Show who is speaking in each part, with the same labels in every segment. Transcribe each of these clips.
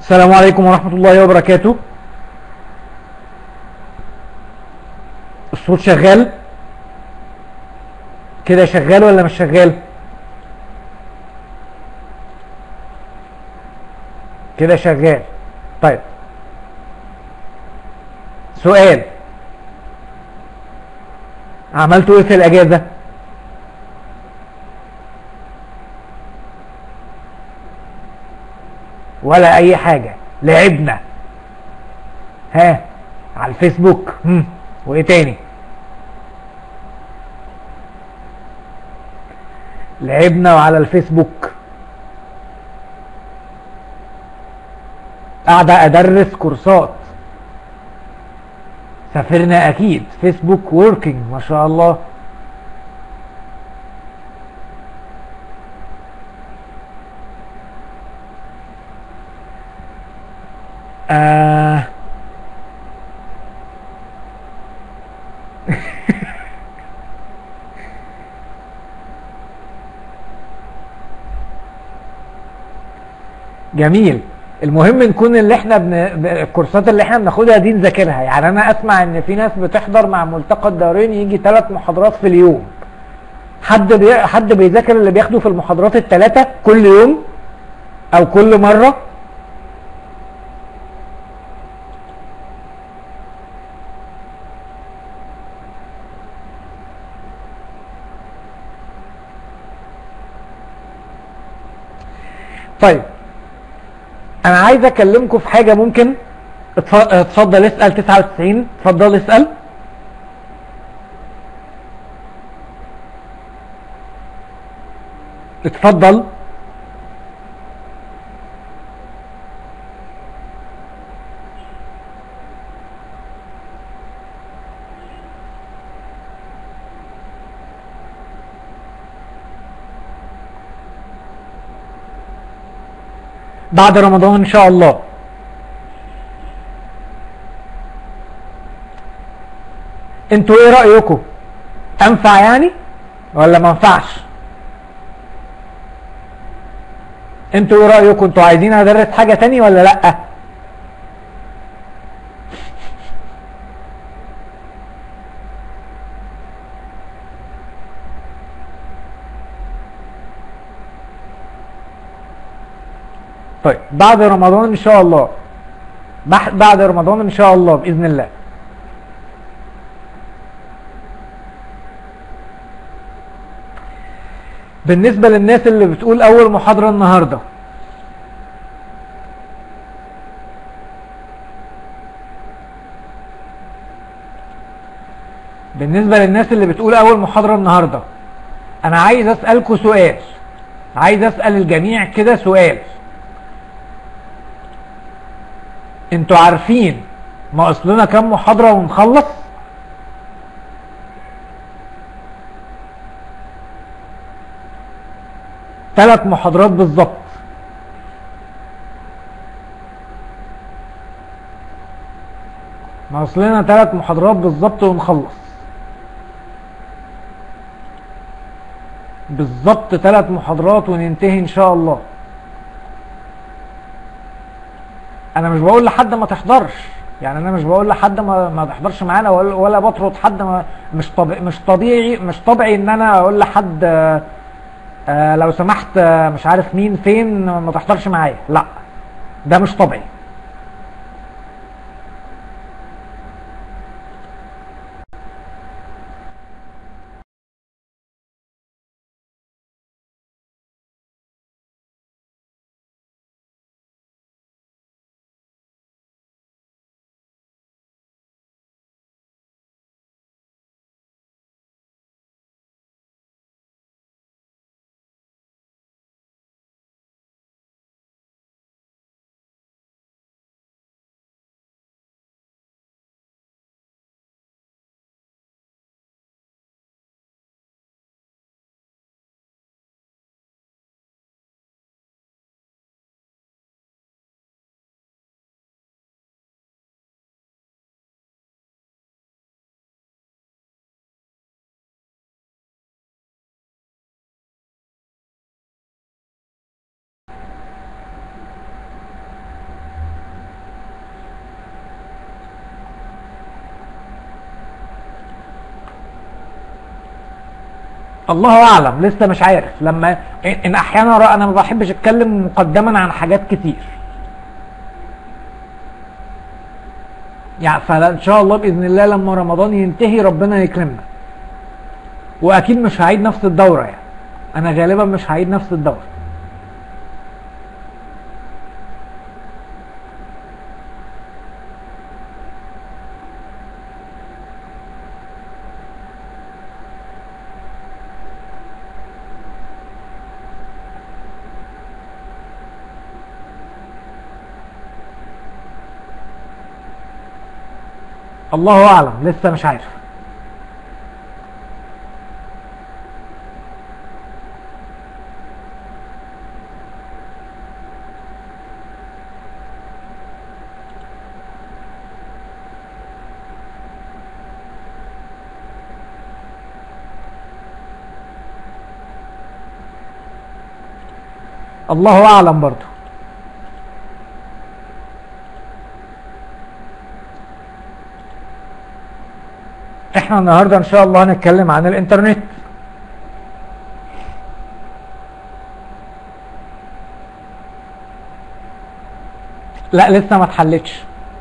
Speaker 1: السلام عليكم ورحمة الله وبركاته. الصوت شغال كده؟ شغال ولا مش شغال؟ كده شغال. طيب، سؤال: عملتوا ايه في الاجازة؟ ولا اي حاجة، لعبنا. ها، على الفيسبوك. وايه تاني؟ لعبنا وعلى الفيسبوك. قاعدة ادرس كورسات. سافرنا اكيد. فيسبوك ووركينج ما شاء الله. آه جميل. المهم نكون اللي احنا الكورسات اللي احنا بناخدها دي نذاكرها. يعني انا اسمع ان في ناس بتحضر مع ملتقى الدارين يجي 3 محاضرات في اليوم. حد بيذاكر اللي بياخده في المحاضرات الثلاثة كل يوم او كل مرة؟ طيب، انا عايز اكلمكم في حاجة. ممكن اتفضل اسأل. 99، اتفضل اسأل. اتفضل. بعد رمضان ان شاء الله. انتوا ايه رأيكم؟ انفع يعني ولا ما انفعش؟ انتوا ايه رأيكم؟ انتوا عايزين ادرس حاجة تاني ولا لا؟ طيب، بعد رمضان ان شاء الله. بعد رمضان ان شاء الله باذن الله. بالنسبة للناس اللي بتقول اول محاضرة النهاردة، انا عايز اسألكوا سؤال. عايز اسأل الجميع كده سؤال. انتوا عارفين ناقص لنا كام محاضرة ونخلص؟ 3 محاضرات بالظبط. ناقص لنا 3 محاضرات بالظبط ونخلص. بالظبط 3 محاضرات وننتهي ان شاء الله. انا مش بقول لحد ما تحضرش. يعني انا مش بقول لحد ما تحضرش معانا ولا بطرد حد. مش طبيعي ان انا اقول لحد لو سمحت مش عارف مين فين ما تحضرش معايا. لا، ده مش طبيعي. الله اعلم، لسه مش عارف. لما ان احيانا انا ما بحبش اتكلم مقدما عن حاجات كتير يعني، فان شاء الله باذن الله لما رمضان ينتهي ربنا يكرمنا، واكيد مش هعيد نفس الدوره يعني، انا غالبا مش هعيد نفس الدوره. الله اعلم، لسه مش عارف. الله اعلم برضو. احنا النهارده ان شاء الله هنتكلم عن الانترنت. لا لسه ما اتحلتش.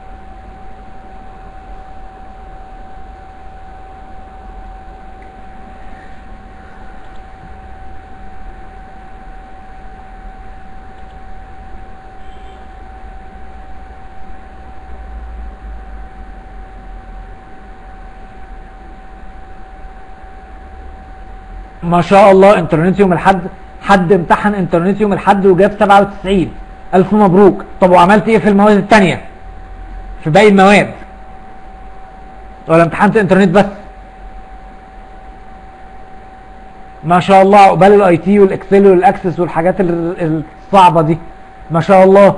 Speaker 1: ما شاء الله انترنت يوم الاحد، حد امتحن انترنت يوم الاحد وجاب 97. الف مبروك. طب وعملت ايه في المواد التانية، في باقي المواد، ولا امتحنت انترنت بس؟ ما شاء الله، عقبال الاي تي والاكسل والاكسس والحاجات الصعبه دي، ما شاء الله.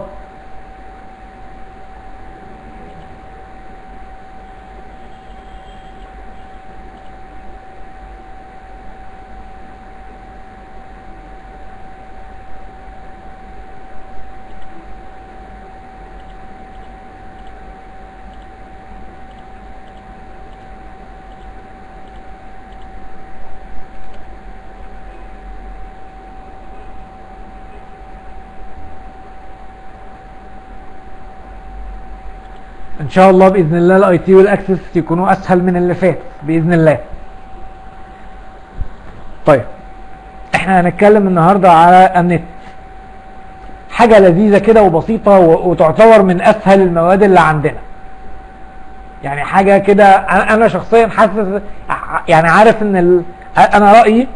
Speaker 1: ان شاء الله باذن الله الاي تي والاكسس يكونوا اسهل من اللي فات باذن الله. طيب احنا هنتكلم النهارده على النت، حاجه لذيذه كده وبسيطه وتعتبر من اسهل المواد اللي عندنا. يعني حاجه كده انا شخصيا حاسس يعني عارف ان انا رايي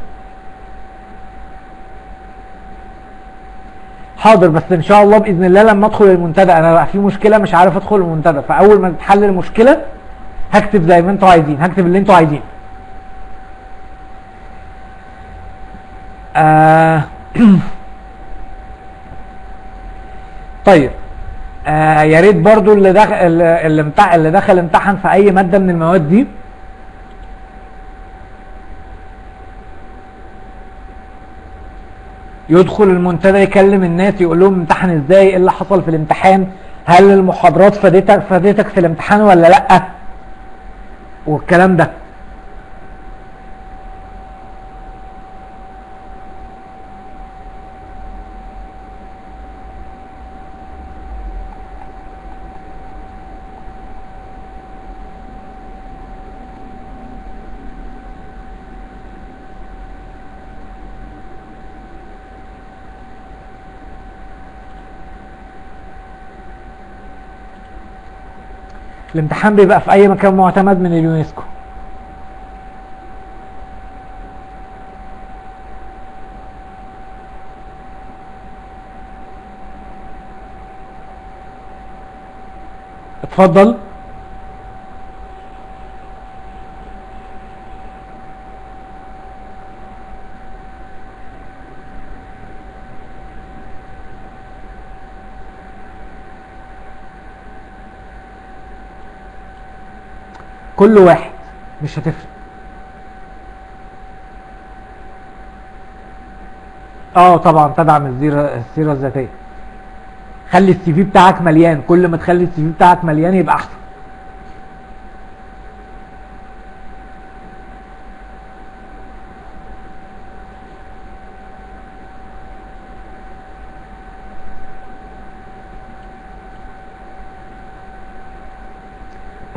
Speaker 1: حاضر، بس ان شاء الله باذن الله لما ادخل المنتدى، انا بقى في مشكله مش عارف ادخل المنتدى، فاول ما تتحل المشكله هكتب زي ما انتوا عايزين، هكتب اللي انتوا عايزينه. طيب يا ريت برضو اللي دخل اللي دخل امتحن في اي ماده من المواد دي يدخل المنتدى يكلم الناس يقول لهم امتحن ازاي، ايه اللي حصل في الامتحان، هل المحاضرات فادتك في الامتحان ولا لا، والكلام ده. الامتحان بيبقى في اي مكان معتمد من اليونسكو. اتفضل. كل واحد مش هتفرق. طبعا تدعم السيره الذاتيه. خلي السي في بتاعك مليان، كل ما تخلي السي في بتاعك مليان يبقى احسن.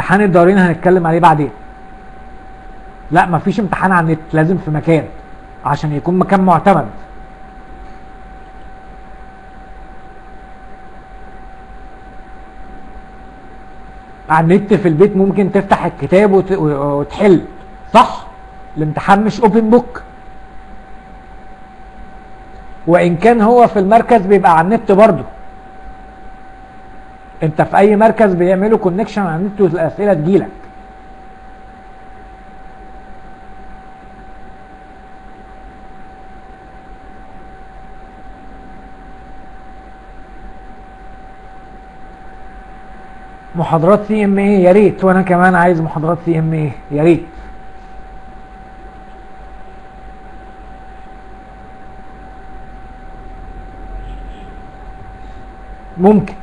Speaker 1: امتحان الدارين هنتكلم عليه بعدين. لا مفيش امتحان على النت، لازم في مكان عشان يكون مكان معتمد. على النت في البيت ممكن تفتح الكتاب وتحل، صح؟ الامتحان مش اوبن بوك، وان كان هو في المركز بيبقى على النت برضه. انت في اي مركز بيعملوا كونكشن على النت والاسئله تجيلك. محاضرات سي ام اي يا ريت، وانا كمان عايز محاضرات سي ام اي يا ريت. ممكن.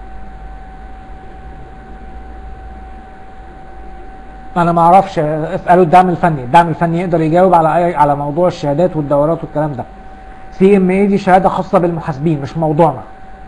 Speaker 1: انا ما اعرفش، اسالوا الدعم الفني، الدعم الفني يقدر يجاوب على موضوع الشهادات والدورات والكلام ده. سي ام اي دي شهاده خاصه بالمحاسبين، مش موضوعنا.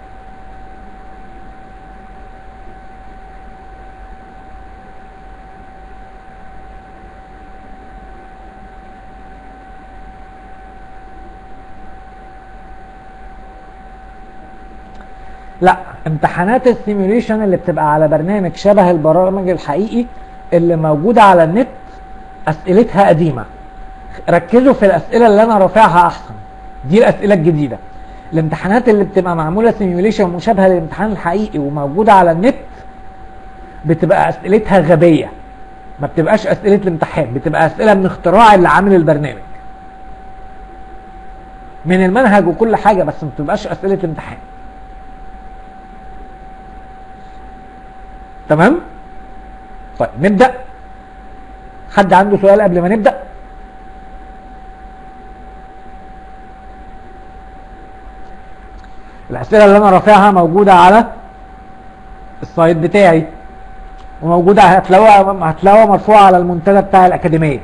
Speaker 1: لا، امتحانات السيميوليشن اللي بتبقى على برنامج شبه البرامج الحقيقي اللي موجوده على النت اسئلتها قديمه. ركزوا في الاسئله اللي انا رافعها احسن، دي الاسئله الجديده. الامتحانات اللي بتبقى معموله سيميوليشن مشابهه للامتحان الحقيقي وموجوده على النت بتبقى اسئلتها غبيه، ما بتبقاش اسئله الامتحان، بتبقى اسئله من اختراع اللي عامل البرنامج من المنهج وكل حاجه، بس ما بتبقاش اسئله امتحان. تمام؟ طيب نبدا. حد عنده سؤال قبل ما نبدا؟ الاسئله اللي انا رافعها موجوده على السايت بتاعي، وموجوده هتلاقوها مرفوعه على المنتدى بتاع الاكاديميه.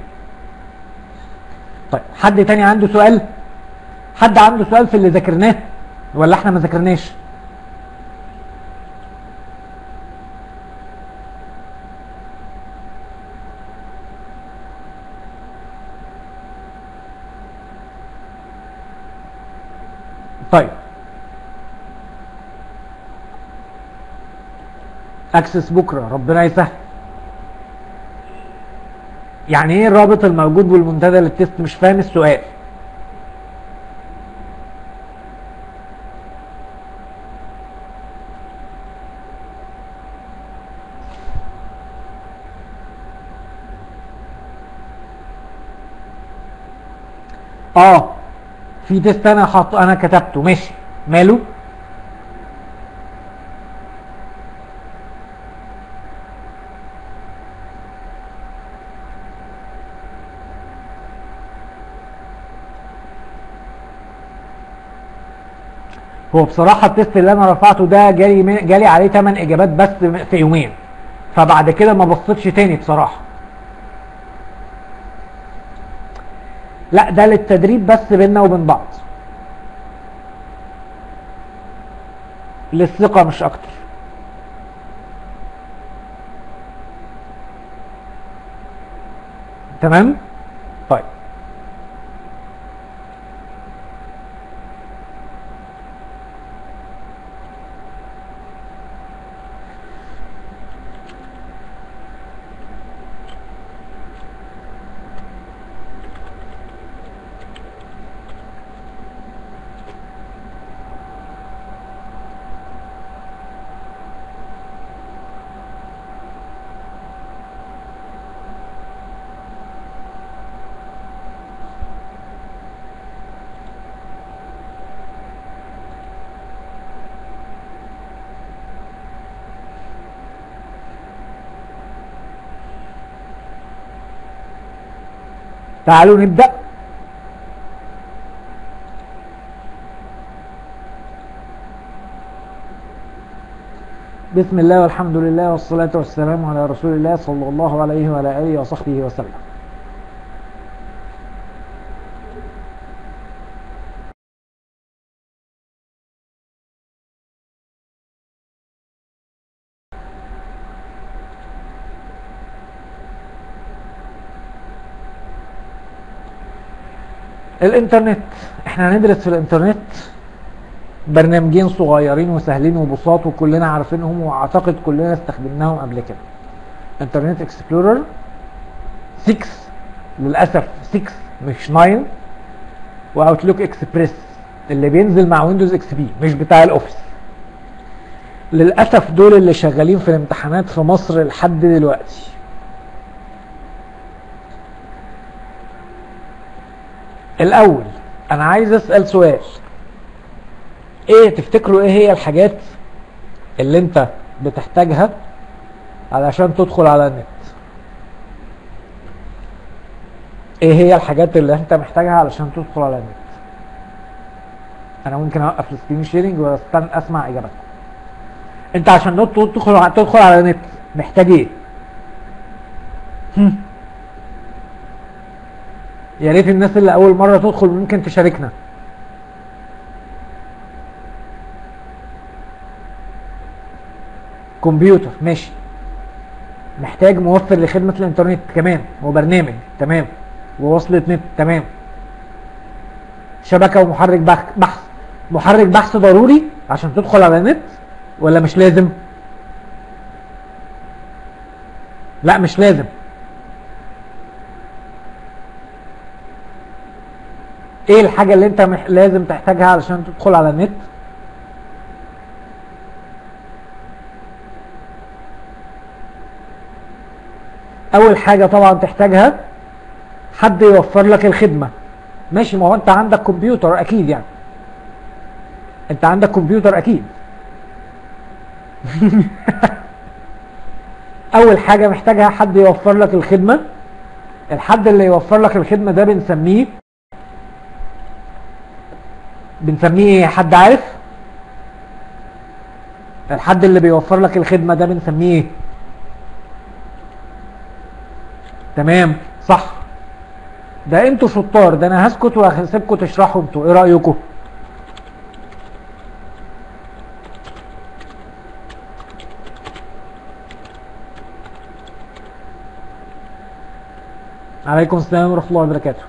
Speaker 1: طيب حد تاني عنده سؤال؟ حد عنده سؤال في اللي ذاكرناه ولا احنا ما ذاكرناش؟ طيب اكسس بكره ربنا يسهل. يعني ايه الرابط الموجود بالمنتدى للتست؟ مش فاهم السؤال. في تيست انا كتبته، ماشي، ماله؟ هو بصراحه التيست اللي انا رفعته ده جالي عليه 8 اجابات بس في يومين، فبعد كده ما بصيتش تاني بصراحه. لا ده للتدريب بس بيننا وبين بعض، للثقه مش اكتر. تمام؟ طيب تعالوا نبدأ. بسم الله والحمد لله والصلاة والسلام على رسول الله صلى الله عليه وعلى آله وصحبه وسلم. الانترنت، احنا هندرس في الانترنت برنامجين صغيرين وسهلين وبساط وكلنا عارفينهم واعتقد كلنا استخدمناهم قبل كده. انترنت اكسبلورر 6 للاسف 6 مش 9، واوتلوك اكسبريس اللي بينزل مع ويندوز اكس بي مش بتاع الاوفيس. للاسف دول اللي شغالين في الامتحانات في مصر لحد دلوقتي. الاول انا عايز اسال سؤال، ايه تفتكروا ايه هي الحاجات اللي انت بتحتاجها علشان تدخل على النت؟ ايه هي الحاجات اللي انت محتاجها علشان تدخل على النت؟ انا ممكن اوقف السكرين شيرنج واستنى اسمع اجابتكم. انت عشان تدخل على النت محتاج ايه؟ يا ريت الناس اللي اول مره تدخل ممكن تشاركنا. كمبيوتر ماشي، محتاج موفر لخدمه الانترنت كمان وبرنامج تمام ووصلة نت تمام، شبكه ومحرك بحث. محرك بحث ضروري عشان تدخل على النت ولا مش لازم؟ لا مش لازم. ايه الحاجه اللي انت لازم تحتاجها علشان تدخل على النت؟ اول حاجه طبعا تحتاجها حد يوفر لك الخدمه. ماشي، ما هو انت عندك كمبيوتر اكيد، يعني انت عندك كمبيوتر اكيد. اول حاجه محتاجها حد يوفر لك الخدمه. الحد اللي يوفر لك الخدمه ده بنسميه ايه؟ حد عارف؟ الحد اللي بيوفر لك الخدمه ده بنسميه ايه؟ تمام صح، ده انتوا شطار، ده انا هسكت وهسيبكم تشرحوا انتوا، ايه رايكم؟ عليكم السلام ورحمه الله وبركاته.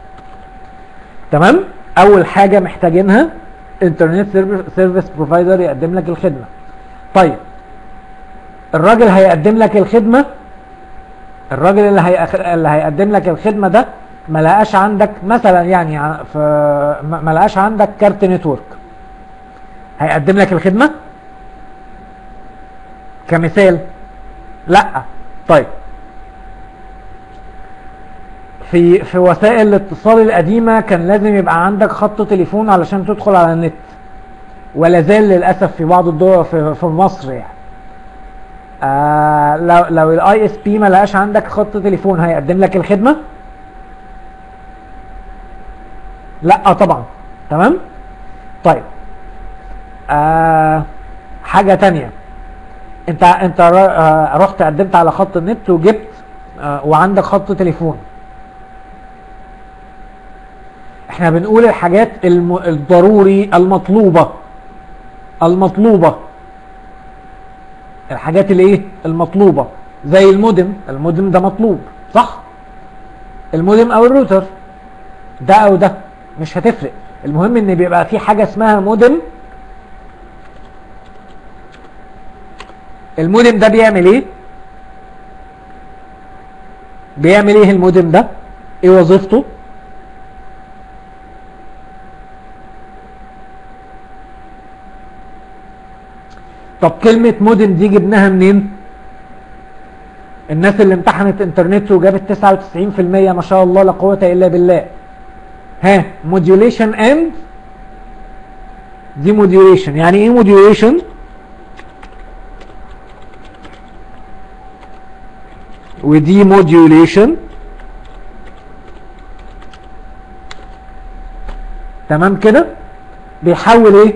Speaker 1: تمام، اول حاجه محتاجينها انترنت سيرفيس بروفايدر يقدم لك الخدمه. طيب الراجل هيقدم لك الخدمه، الراجل اللي هيقدم لك الخدمه ده ما لقاش عندك مثلا، يعني ما لقاش عندك كارت نتورك، هيقدم لك الخدمه كمثال؟ لا. طيب في وسائل الاتصال القديمه كان لازم يبقى عندك خط تليفون علشان تدخل على النت، ولا زال للاسف في بعض الدول في مصر يعني. لو الاي اس بي ما لقاش عندك خط تليفون هيقدم لك الخدمه؟ لا طبعا. تمام. طيب حاجه تانية، انت رحت قدمت على خط النت وجبت وعندك خط تليفون. احنا بنقول الحاجات الضروري المطلوبه الحاجات اللي ايه المطلوبه، زي المودم ده مطلوب صح؟ المودم او الروتر ده او ده مش هتفرق، المهم ان بيبقى في حاجه اسمها مودم. المودم ده بيعمل ايه؟ المودم ده ايه وظيفته؟ طب كلمة مودم دي جبناها منين؟ الناس اللي امتحنت انترنت وجابت 99% ما شاء الله لا قوة الا بالله. ها، موديوليشن اند دي موديوليشن. يعني ايه موديوليشن؟ ودي موديوليشن. تمام كده؟ بيحول ايه؟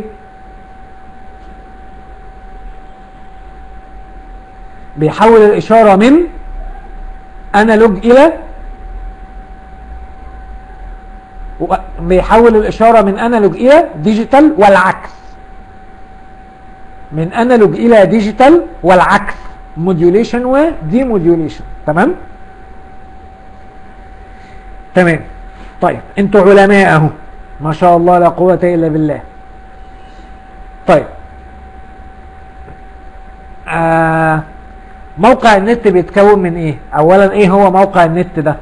Speaker 1: بيحول الاشاره من انالوج الى ديجيتال والعكس. من انالوج الى ديجيتال والعكس، موديوليشن ودي موديوليشن. تمام. طيب انتوا علماء اهو ما شاء الله لا قوة الا بالله. طيب موقع النت بيتكون من ايه؟ اولا ايه هو موقع النت ده؟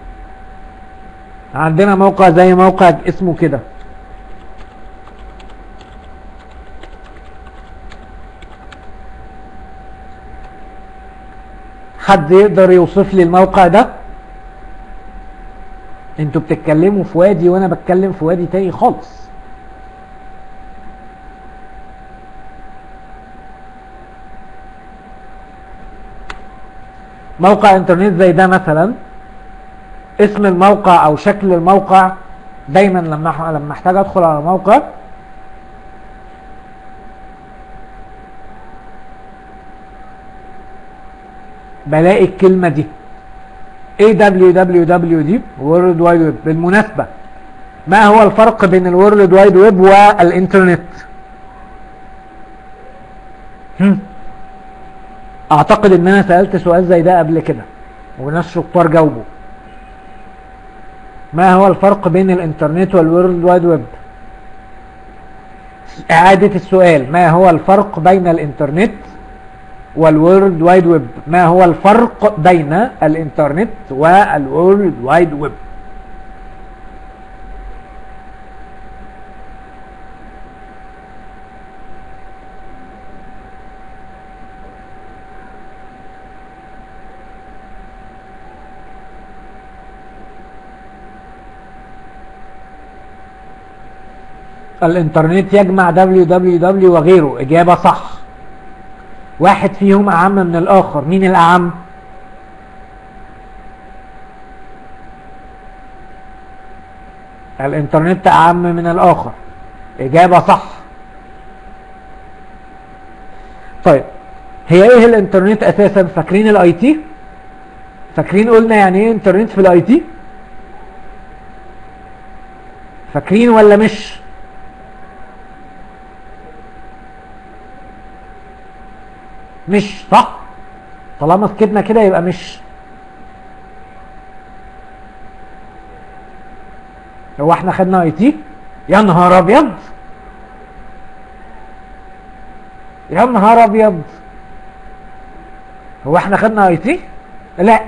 Speaker 1: عندنا موقع زي موقع اسمه كده، حد يقدر يوصف لي الموقع ده؟ انتوا بتتكلموا في وادي وانا بتكلم في وادي تاني خالص. موقع انترنت زي ده مثلا، اسم الموقع او شكل الموقع، دايما لما احتاج ادخل على موقع بلاقي الكلمة دي www دي وورلد وايد ويب. بالمناسبة ما هو الفرق بين الورلد وايد ويب والانترنت؟ اعتقد ان انا سألت سؤال زي ده قبل كده وناس شطار جاوبوا. ما هو الفرق بين الانترنت والورلد وايد ويب؟ اعادة السؤال، ما هو الفرق بين الانترنت والورلد وايد ويب؟ ما هو الفرق بين الانترنت والورلد وايد ويب؟ الانترنت يجمع www وغيره. اجابة صح. واحد فيهم اعم من الاخر، مين الاعم؟ الانترنت اعم من الاخر. اجابة صح. طيب هي ايه الانترنت اساسا؟ فاكرين الاي تي؟ فاكرين قلنا يعني ايه انترنت في الاي تي؟ فاكرين ولا مش؟ مش صح؟ طالما سكتنا كده يبقى مش. هو احنا خدنا اي تي؟ يا نهار ابيض، يا نهار ابيض، هو احنا خدنا اي تي؟ لا.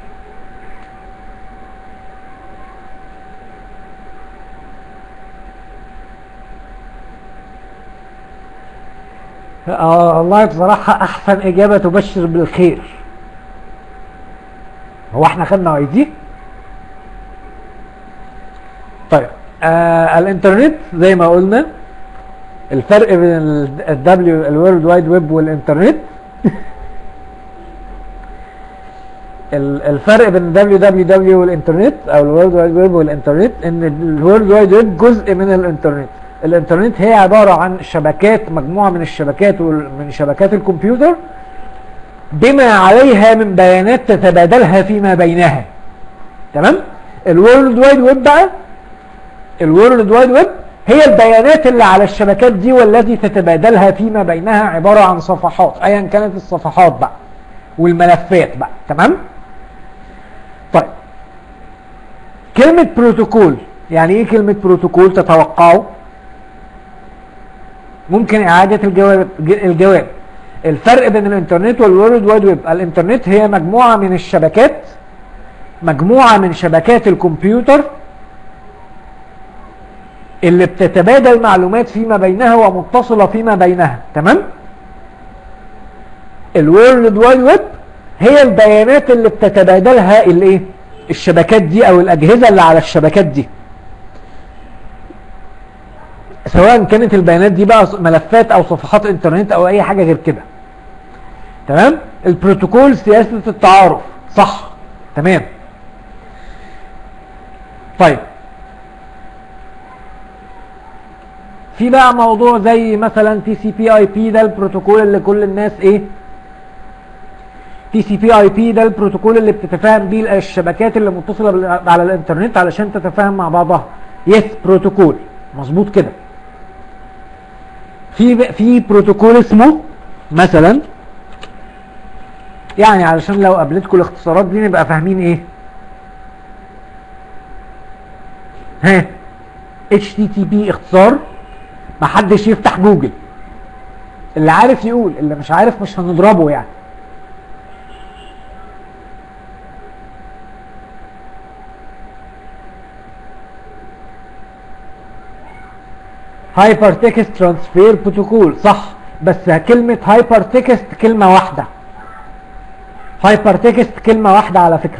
Speaker 1: والله بصراحة احسن اجابة تبشر بالخير. هو احنا خدنا اي تي؟ طيب الانترنت زي ما قلنا الفرق بين الورلد وايد ويب والانترنت الفرق بين www والانترنت او الورلد وايد ويب والانترنت ان الورلد وايد ويب جزء من الانترنت. الانترنت هي عبارة عن شبكات، مجموعة من الشبكات من شبكات الكمبيوتر بما عليها من بيانات تتبادلها فيما بينها. تمام؟ الورلد وايد ويب بقى، الورلد وايد ويب هي البيانات اللي على الشبكات دي والتي تتبادلها فيما بينها عبارة عن صفحات، ايا كانت الصفحات بقى والملفات بقى. تمام؟ طيب كلمة بروتوكول، يعني ايه كلمة بروتوكول تتوقعوا؟ ممكن اعادة الجواب. الفرق بين الانترنت والورلد وايد ويب، الانترنت هي مجموعة من الشبكات، مجموعة من شبكات الكمبيوتر اللي بتتبادل معلومات فيما بينها ومتصلة فيما بينها. تمام؟ الورلد وايد ويب هي البيانات اللي بتتبادلها الايه؟ الشبكات دي او الاجهزة اللي على الشبكات دي، سواء كانت البيانات دي بقى ملفات او صفحات انترنت او اي حاجة غير كده. تمام؟ البروتوكول سياسة التعارف. صح. تمام. طيب في بقى موضوع زي مثلا تي سي بي اي بي، ده البروتوكول اللي كل الناس ايه؟ تي سي بي اي بي ده البروتوكول اللي بتتفاهم بيه الشبكات اللي متصلة على الانترنت علشان تتفاهم مع بعضها. يس بروتوكول، مظبوط كده. في بروتوكول اسمه مثلا، يعني علشان لو قابلتكم الاختصارات دي نبقى فاهمين ايه. ها HTTP اختصار، محدش يفتح جوجل، اللي عارف يقول، اللي مش عارف مش هنضربه يعني. هايبر تكست ترانسفير بروتوكول صح، بس كلمة هايبر تكست كلمة واحدة، هايبر تكست كلمة واحدة على فكرة.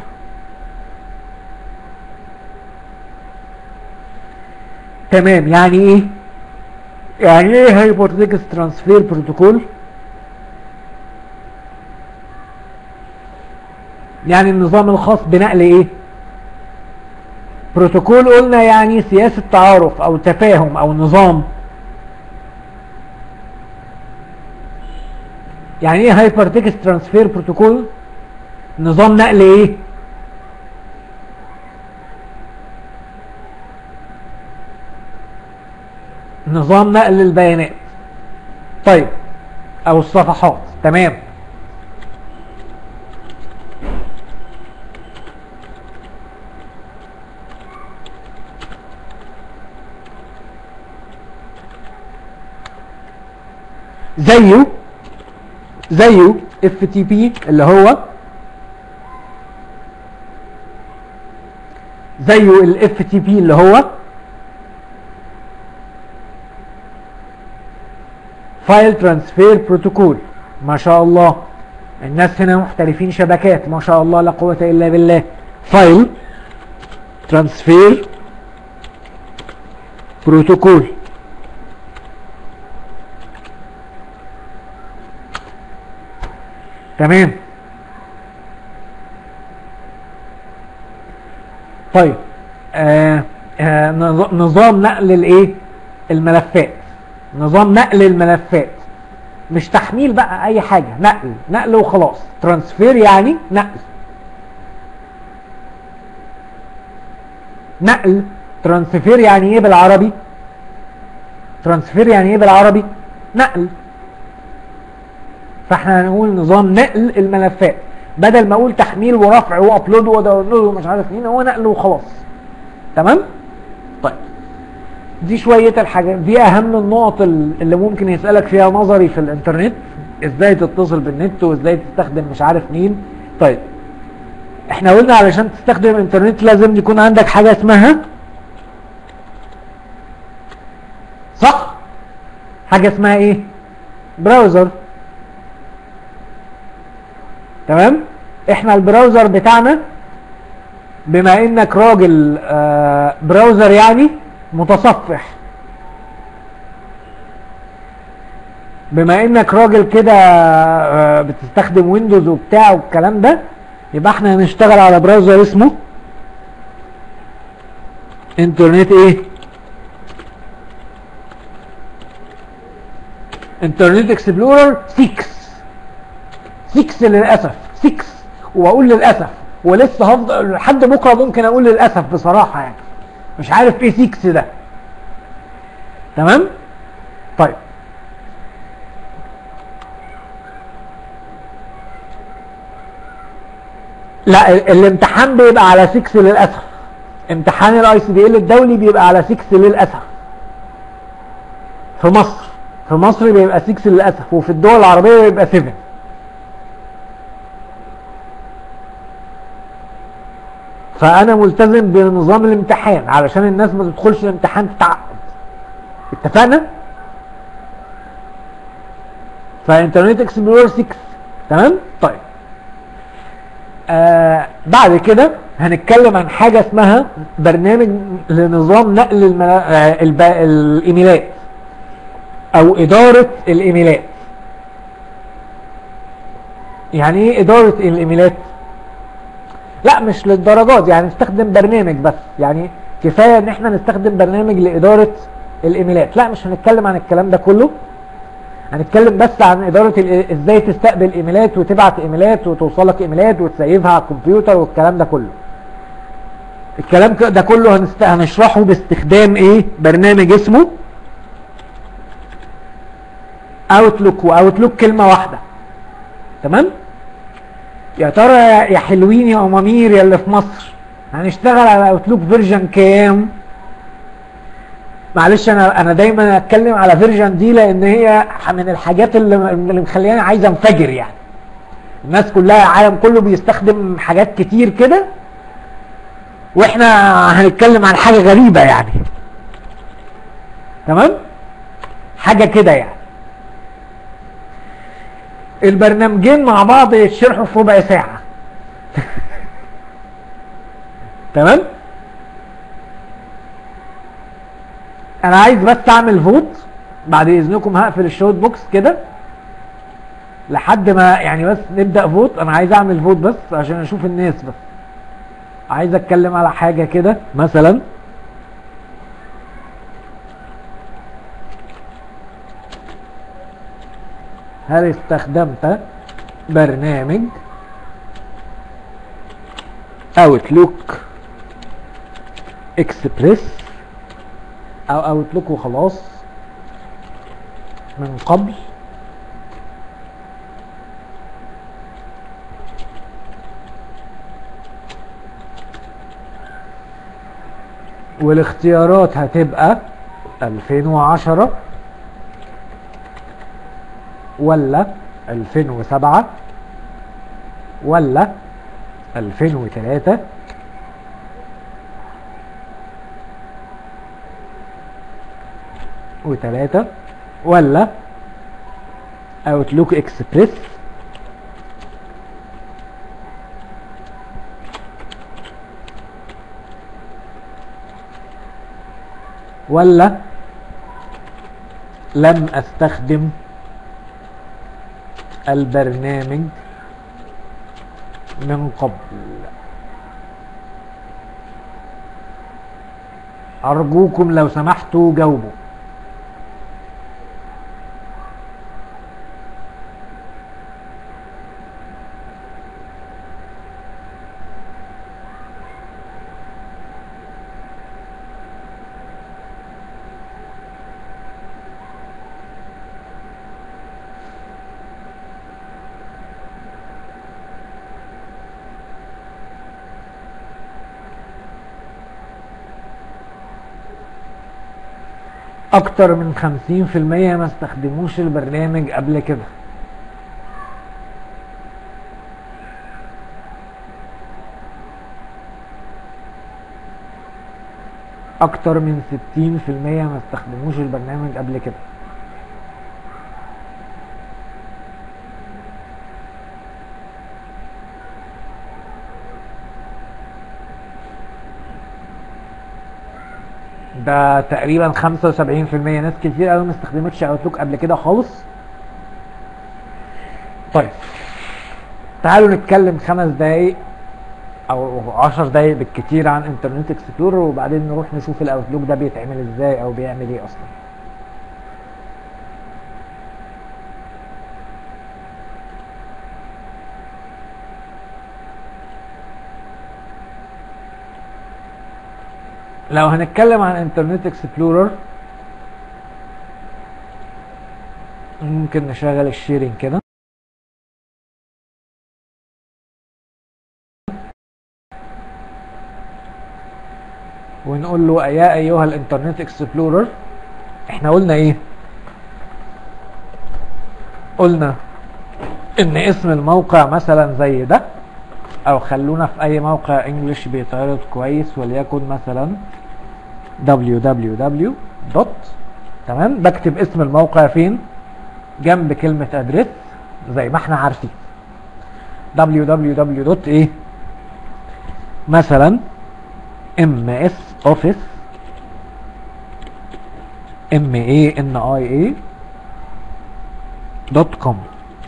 Speaker 1: تمام، يعني ايه؟ يعني ايه هايبر تكست ترانسفير بروتوكول؟ يعني النظام الخاص بنقل ايه؟ بروتوكول قلنا يعني سياسة تعارف او تفاهم او نظام. يعني ايه هايبر تكست ترانسفير بروتوكول؟ نظام نقل ايه؟ نظام نقل البيانات. طيب، او الصفحات. تمام. زيه FTP اللي هو زيه ال FTP اللي هو فايل ترانسفير بروتوكول. ما شاء الله، الناس هنا محترفين شبكات، ما شاء الله لا قوة الا بالله. فايل ترانسفير بروتوكول. تمام. طيب، نظام نقل الايه؟ الملفات. نظام نقل الملفات، مش تحميل بقى اي حاجة، نقل وخلاص. ترانسفير يعني نقل. ترانسفير يعني ايه بالعربي؟ ترانسفير يعني ايه بالعربي؟ نقل. فاحنا هنقول نظام نقل الملفات، بدل ما اقول تحميل ورفع وابلود وداونلود ومش عارف مين، هو نقل وخلاص. تمام؟ طيب، دي شوية الحاجات، دي اهم النقط اللي ممكن يسألك فيها نظري في الانترنت، ازاي تتصل بالنت وازاي تستخدم مش عارف مين. طيب، احنا قلنا علشان تستخدم الانترنت لازم يكون عندك حاجة اسمها، صح؟ حاجة اسمها ايه؟ براوزر. تمام؟ احنا البراوزر بتاعنا، بما انك راجل براوزر يعني متصفح، بما انك راجل كده بتستخدم ويندوز وبتاع والكلام ده، يبقى احنا هنشتغل على براوزر اسمه انترنت ايه؟ انترنت اكسبلورر 6 للاسف، 6. واقول للاسف ولسه هفضل لحد بكره ممكن اقول للاسف بصراحه، يعني مش عارف ايه 6 ده. تمام؟ طيب، لا، الامتحان بيبقى على 6 للاسف. امتحان ICDL الدولي بيبقى على 6 للاسف. في مصر بيبقى 6 للاسف، وفي الدول العربيه بيبقى 7. فانا ملتزم بنظام الامتحان علشان الناس ما تدخلش الامتحان تتعقد. اتفقنا؟ فانترنت اكسبلورر 6. تمام؟ طيب، بعد كده هنتكلم عن حاجة اسمها برنامج لنظام نقل الايميلات او ادارة الايميلات. يعني ايه ادارة الايميلات؟ لا، مش للدرجات، يعني نستخدم برنامج بس، يعني كفاية ان احنا نستخدم برنامج لادارة الايميلات. لا، مش هنتكلم عن الكلام ده كله، هنتكلم بس عن ادارة ازاي تستقبل ايميلات وتبعت ايميلات وتوصلك ايميلات وتسيفها على الكمبيوتر والكلام ده كله. الكلام ده كله هنشرحه باستخدام ايه؟ برنامج اسمه اوتلوك. واوتلوك كلمة واحدة. تمام؟ يا ترى يا حلوين يا امامير يا اللي في مصر، هنشتغل على اوتلوك فيرجن كام؟ معلش انا دايما اتكلم على فيرجن دي لان هي من الحاجات اللي مخلياني عايز انفجر يعني. الناس كلها العالم كله بيستخدم حاجات كتير كده، واحنا هنتكلم عن حاجه غريبه يعني. تمام؟ حاجه كده يعني. البرنامجين مع بعض يتشرحوا في ربع ساعه. تمام؟ انا عايز بس اعمل فوت بعد اذنكم. هقفل الشوت بوكس كده لحد ما يعني بس نبدا فوت. انا عايز اعمل فوت بس عشان اشوف الناس. بس عايز اتكلم على حاجه كده مثلا. هل استخدمت برنامج اوتلوك اكسبريس او اوتلوك وخلاص من قبل؟ والاختيارات هتبقى 2010 ولا 2007 ولا 2003 ولا اوتلوك اكسبريس ولا لم استخدم البرنامج من قبل. ارجوكم لو سمحتوا جاوبوا. اكتر من 50% ما استخدموش البرنامج قبل كده. اكتر من 60% ما استخدموش البرنامج قبل كده. ده تقريبا 75%. ناس كتير قوي ما استخدمتش اوتلوك قبل كده خالص. طيب تعالوا نتكلم 5 دقايق او 10 دقايق بالكتير عن انترنت اكسبلورر، وبعدين نروح نشوف الاوتلوك ده بيتعمل ازاي او بيعمل ايه اصلا. لو هنتكلم عن انترنت اكسبلورر ممكن نشغل الشيرنج كده. ونقول له يا ايها الانترنت اكسبلورر. احنا قلنا ايه؟ قلنا ان اسم الموقع مثلا زي ده، او خلونا في اي موقع انجلش بيتعرض كويس وليكن مثلا www. تمام؟ بكتب اسم الموقع فين؟ جنب كلمة ادريس زي ما احنا عارفين. www. ايه؟ مثلا ms office mania.com.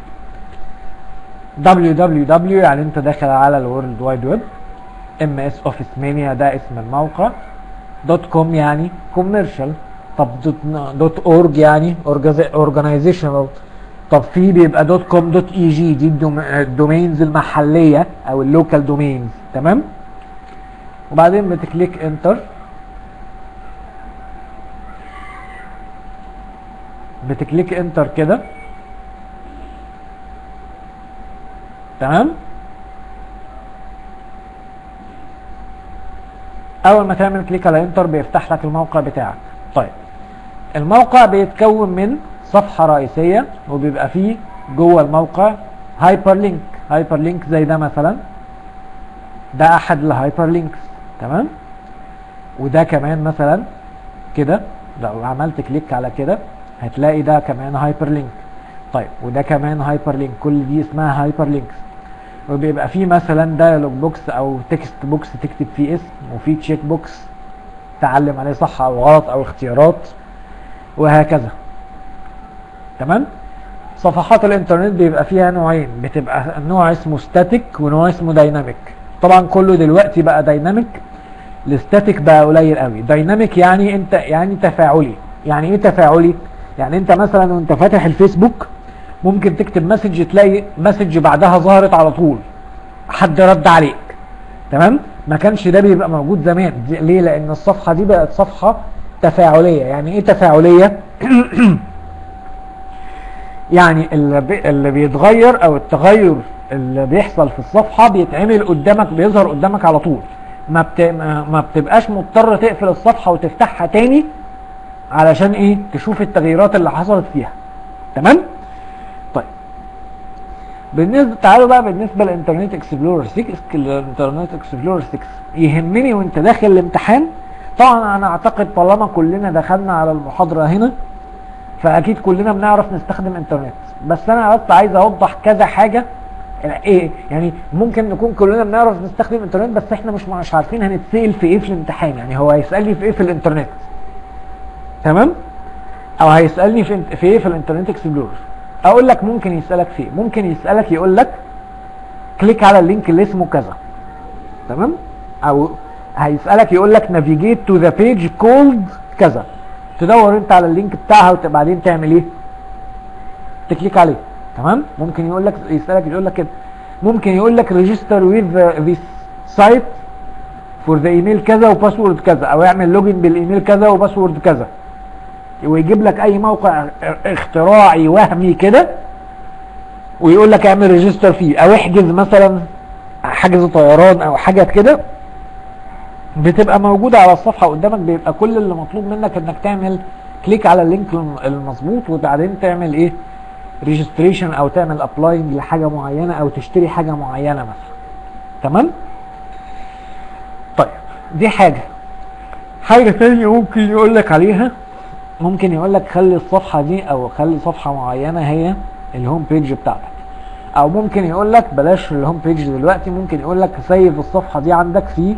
Speaker 1: www يعني انت داخل على الورلد وايد ويب. ms office mania ده اسم الموقع. .com يعني commercial. طب .org يعني organizational. طب في بيبقى .com .eg دي الدومينز المحلية او اللوكال دومينز. تمام؟ وبعدين بتكليك انتر. بتكليك انتر كده. تمام؟ اول ما تعمل كليك على انتر بيفتح لك الموقع بتاعك. طيب الموقع بيتكون من صفحة رئيسية وبيبقى فيه جوه الموقع هايبر لينك. هايبر لينك زي ده مثلا، ده احد الهايبر لينكس. تمام. وده كمان مثلا كده، لو عملت كليك على كده هتلاقي ده كمان هايبر لينك. طيب وده كمان هايبر لينك، كل دي اسمها هايبر لينكس. وبيبقى فيه مثلا دايلوج بوكس او تكست بوكس تكتب فيه اسم، وفي تشيك بوكس تعلم عليه صح او غلط او اختيارات، وهكذا. تمام. صفحات الانترنت بيبقى فيها نوعين، بتبقى نوع اسمه ستاتيك ونوع اسمه دايناميك. طبعا كله دلوقتي بقى دايناميك، الستاتيك بقى قليل قوي. دايناميك يعني انت يعني تفاعلي. يعني ايه تفاعلي؟ يعني انت مثلا وانت فاتح الفيسبوك ممكن تكتب مسج تلاقي مسج بعدها ظهرت على طول، حد رد عليك. تمام. ما كانش ده بيبقى موجود زمان. ليه؟ لان الصفحه دي بقت صفحه تفاعليه. يعني ايه تفاعليه؟ يعني اللي بيتغير او التغير اللي بيحصل في الصفحه بيتعمل قدامك، بيظهر قدامك على طول. ما بتبقاش مضطر تقفل الصفحه وتفتحها تاني علشان ايه؟ تشوف التغييرات اللي حصلت فيها. تمام. طيب بالنسبه، تعالوا بقى بالنسبه للانترنت اكسبلورر 6. الانترنت اكسبلورر 6 يهمني وانت داخل الامتحان. طبعا انا اعتقد طالما كلنا دخلنا على المحاضره هنا فاكيد كلنا بنعرف نستخدم انترنت، بس انا بس عايز اوضح كذا حاجه. ايه يعني ممكن نكون كلنا بنعرف نستخدم انترنت بس احنا مش عارفين هنتسال في ايه في الامتحان. يعني هو هيسالني في ايه في الانترنت، تمام، او هيسالني في ايه في الانترنت اكسبلورر. اقول لك ممكن يسالك في ايه. ممكن يسالك يقول لك كليك على اللينك اللي اسمه كذا. تمام. او هيسالك يقول لك نافيجيت تو ذا بيج كولد كذا، تدور انت على اللينك بتاعها وبعدين تعمل ايه؟ تكليك عليه. تمام. ممكن يقول لك يسالك يقول لك كده. ممكن يقول لك ريجستر ويز ذيس سايت فور ذا ايميل كذا وباسورد كذا، او اعمل لوجن بالايميل كذا وباسورد كذا، ويجيب لك اي موقع اختراعي وهمي كده ويقول لك اعمل ريجستر فيه، او احجز مثلا حجز طيران او حاجه كده بتبقى موجوده على الصفحه قدامك. بيبقى كل اللي مطلوب منك انك تعمل كليك على اللينك المظبوط وبعدين تعمل ايه؟ ريجستريشن، او تعمل ابلاينج لحاجه معينه، او تشتري حاجه معينه مثلا. تمام. طيب دي حاجه ثانيه ممكن يقول لك عليها. ممكن يقول لك خلي الصفحه دي او خلي صفحه معينه هي الهوم بيج بتاعتك، او ممكن يقول لك بلاش الهوم بيج دلوقتي، ممكن يقول لك سيف الصفحه دي عندك في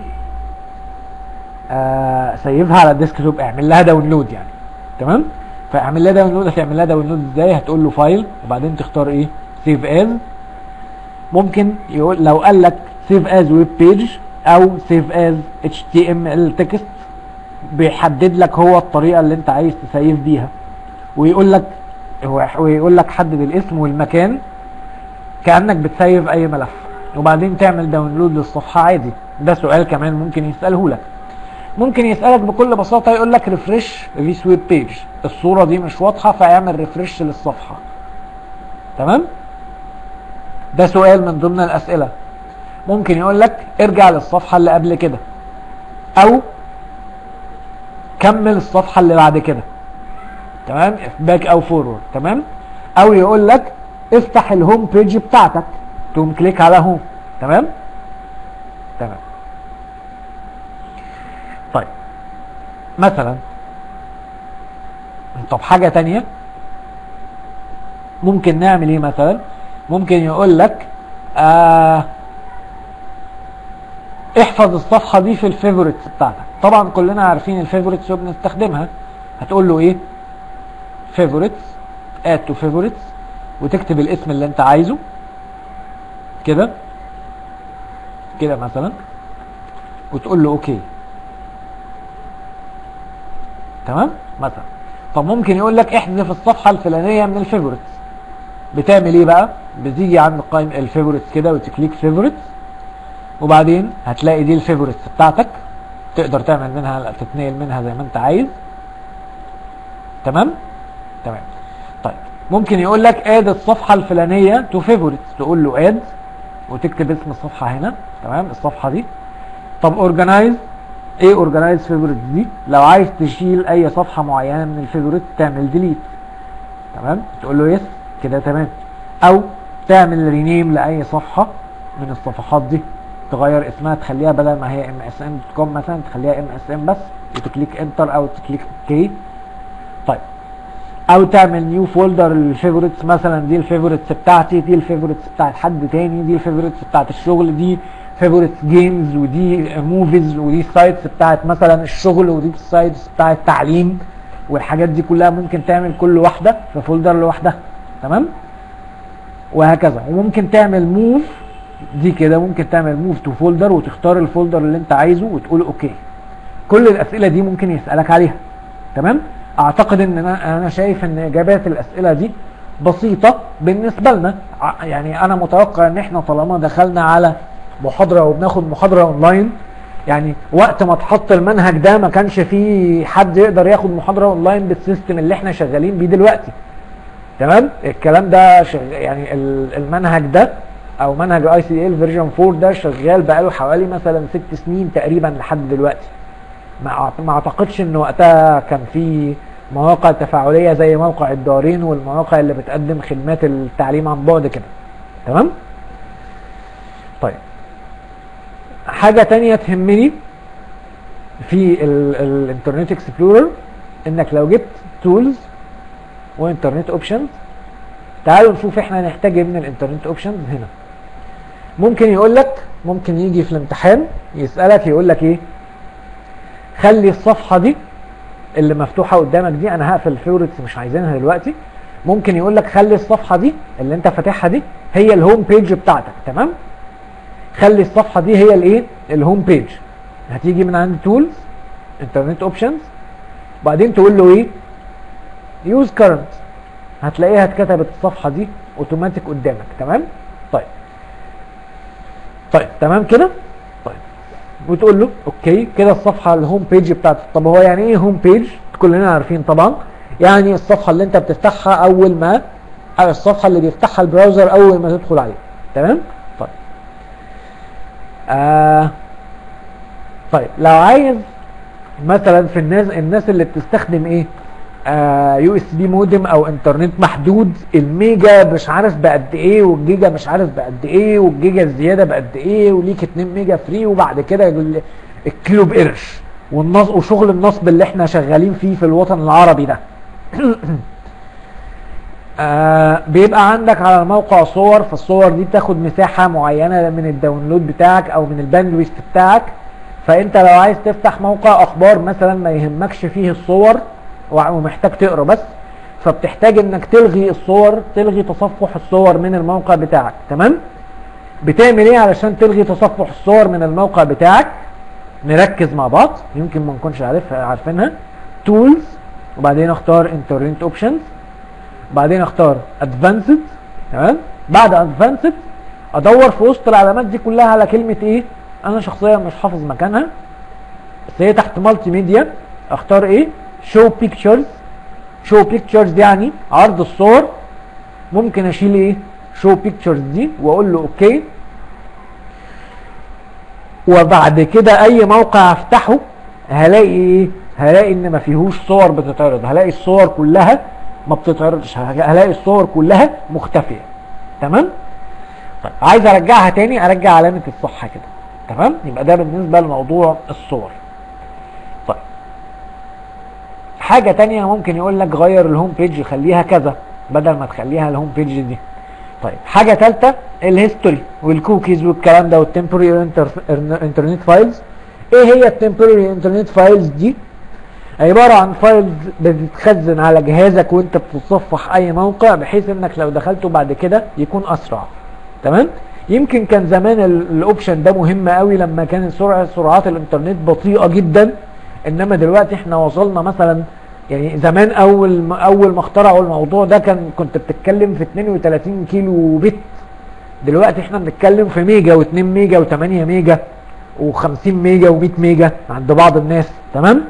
Speaker 1: سيفها على الديسكتوب، اعمل لها داونلود يعني. تمام. فاعمل لها داونلود. هتعمل لها داونلود ازاي؟ هتقول له فايل وبعدين تختار ايه؟ سيف از. ممكن يقول لو قال لك سيف از ويب بيج او سيف از اتش تي ام ال تكست، بيحدد لك هو الطريقه اللي انت عايز تسيف بيها، ويقول لك حدد الاسم والمكان كانك بتسيف اي ملف، وبعدين تعمل داونلود للصفحه عادي. ده سؤال كمان ممكن يساله لك. ممكن يسالك بكل بساطه يقول لك ريفرش ذيس ويب بيج، الصوره دي مش واضحه فاعمل ريفرش للصفحه. تمام. ده سؤال من ضمن الاسئله. ممكن يقول لك ارجع للصفحه اللي قبل كده، او كمل الصفحه اللي بعد كده. تمام. باك او فورورد. تمام. او يقول لك افتح الهوم بيج بتاعتك، تقوم كليك على هوم. تمام. تمام. طيب مثلا، طب حاجه تانية ممكن نعمل ايه مثلا؟ ممكن يقول لك احفظ الصفحه دي في الفيفوريتس بتاعتك. طبعا كلنا عارفين الفيفوريتس وبنستخدمها. هتقول له ايه؟ فيفوريتس، اد تو فيفوريتس، وتكتب الاسم اللي انت عايزه كده كده مثلا، وتقول له اوكي. تمام مثلا. طب ممكن يقول لك احذف الصفحه الفلانيه من الفيفوريتس. بتعمل ايه بقى؟ بتيجي عند قائمه الفيفوريتس كده وتكليك فيفوريتس، وبعدين هتلاقي دي الفيفوريتس بتاعتك، تقدر تعمل منها تتنقل منها زي ما انت عايز. تمام. تمام. طيب ممكن يقول لك اد الصفحه الفلانيه تو فيفوريتس، تقول له اد وتكتب اسم الصفحه هنا. تمام. الصفحه دي. طب اورجنايز ايه اورجنايز فيفوريت دي؟ لو عايز تشيل اي صفحه معينه من الفيفوريت تعمل ديليت، تمام، تقول له يس كده تمام. او تعمل رينيم لاي صفحه من الصفحات دي، تغير اسمها تخليها بدل ما هي msn.com مثلا تخليها msn بس، وتكليك انتر او تكليك اوكي. طيب او تعمل نيو فولدر للفيفوريتس، مثلا دي الفيفوريتس بتاعتي، دي الفيفوريتس بتاعت حد تاني، دي الفيفوريتس بتاعت الشغل، دي فيفوريتس جيمز، ودي موفيز، ودي السايتس بتاعت مثلا الشغل، ودي السايتس بتاعت التعليم، والحاجات دي كلها ممكن تعمل كل واحده في فولدر لوحدها، تمام، وهكذا. وممكن تعمل موف دي كده، ممكن تعمل موف تو فولدر وتختار الفولدر اللي انت عايزه وتقول اوكي. كل الاسئله دي ممكن يسالك عليها، تمام. اعتقد ان انا شايف ان اجابات الاسئله دي بسيطه بالنسبه لنا. يعني انا متوقع ان احنا طالما دخلنا على محاضره وبناخد محاضره اونلاين، يعني وقت ما اتحط المنهج ده ما كانش فيه حد يقدر ياخد محاضره اونلاين بالسيستم اللي احنا شغالين بيه دلوقتي، تمام. الكلام ده يعني المنهج ده او منهج اي سي ال فيرجن 4 ده شغال بقاله حوالي مثلا 6 سنين تقريبا لحد دلوقتي. ما اعتقدش ان وقتها كان في مواقع تفاعليه زي موقع الدارين والمواقع اللي بتقدم خدمات التعليم عن بعد كده، تمام. طيب حاجه تانية تهمني في الانترنت اكسبلورر، انك لو جبت تولز وانترنت اوبشنز، تعالوا نشوف احنا هنحتاج ايه من الانترنت اوبشنز هنا. ممكن يقول لك، ممكن يجي في الامتحان يسالك يقول لك ايه، خلي الصفحه دي اللي مفتوحه قدامك دي، انا هقفل الفيوريتس مش عايزينها دلوقتي، ممكن يقول لك خلي الصفحه دي اللي انت فاتحها دي هي الهوم بيج بتاعتك، تمام. خلي الصفحه دي هي الايه، الهوم بيج. هتيجي من عند تولز انترنت اوبشنز، وبعدين تقول له ايه، يوز كارنت، هتلاقيها اتكتبت الصفحه دي اوتوماتيك قدامك، تمام. طيب تمام كده. طيب وتقول له اوكي كده الصفحه الهوم بيج بتاعتك. طب هو يعني ايه هوم بيج؟ كلنا عارفين طبعا، يعني الصفحه اللي انت بتفتحها اول ما، او الصفحه اللي بيفتحها البراوزر اول ما تدخل عليها، تمام. طيب طيب لو عايز مثلا في الناس اللي بتستخدم ايه، يو اس بي مودم او انترنت محدود، الميجا مش عارف بقد ايه، والجيجا مش عارف بقد ايه، والجيجا الزياده بقد ايه، وليك 2 ميجا فري، وبعد كده الكيلو بقرش، وشغل النصب اللي احنا شغالين فيه في الوطن العربي ده. بيبقى عندك على الموقع صور، فالصور دي بتاخد مساحه معينه من الداونلود بتاعك او من الباندويث بتاعك. فانت لو عايز تفتح موقع اخبار مثلا ما يهمكش فيه الصور ومحتاج تقرا بس، فبتحتاج انك تلغي الصور، تلغي تصفح الصور من الموقع بتاعك، تمام. بتعمل ايه علشان تلغي تصفح الصور من الموقع بتاعك؟ نركز مع بعض يمكن ما نكونش عارفينها. تولز، وبعدين اختار انترنت اوبشنز، بعدين اختار ادفانسد، تمام. بعد ادفانسد ادور في وسط العلامات دي كلها على كلمه ايه، انا شخصيا مش حافظ مكانها بس هي تحت مالتي ميديا. اختار ايه، شو بيكتشرز. شو بيكتشرز يعني عرض الصور. ممكن اشيل ايه، شو بيكتشرز دي واقول له اوكي. وبعد كده اي موقع افتحه هلاقي ايه، هلاقي ان ما فيهوش صور بتتعرض، هلاقي الصور كلها ما بتتعرضش، هلاقي الصور كلها مختفيه، تمام. طيب عايز ارجعها تاني، ارجع علامه الصح كده، تمام. يبقى ده بالنسبه لموضوع الصور. طيب حاجه تانية ممكن يقول لك غير الهوم بيج خليها كذا بدل ما تخليها الهوم بيج دي. طيب حاجه ثالثه الهيستوري والكوكيز والكلام ده والتمبوراري انترنت فايلز. ايه هي التمبوراري انترنت فايلز دي؟ عباره عن فايلز بتتخزن على جهازك وانت بتتصفح اي موقع، بحيث انك لو دخلته بعد كده يكون اسرع، تمام. يمكن كان زمان الاوبشن ده مهم قوي لما كان سرعات الانترنت بطيئه جدا، انما دلوقتي احنا وصلنا مثلا، يعني زمان اول ما اخترعوا الموضوع ده كنت بتتكلم في 32 كيلو بت، دلوقتي احنا بنتكلم في ميجا و2 ميجا و8 ميجا و50 ميجا و100 ميجا عند بعض الناس، تمام.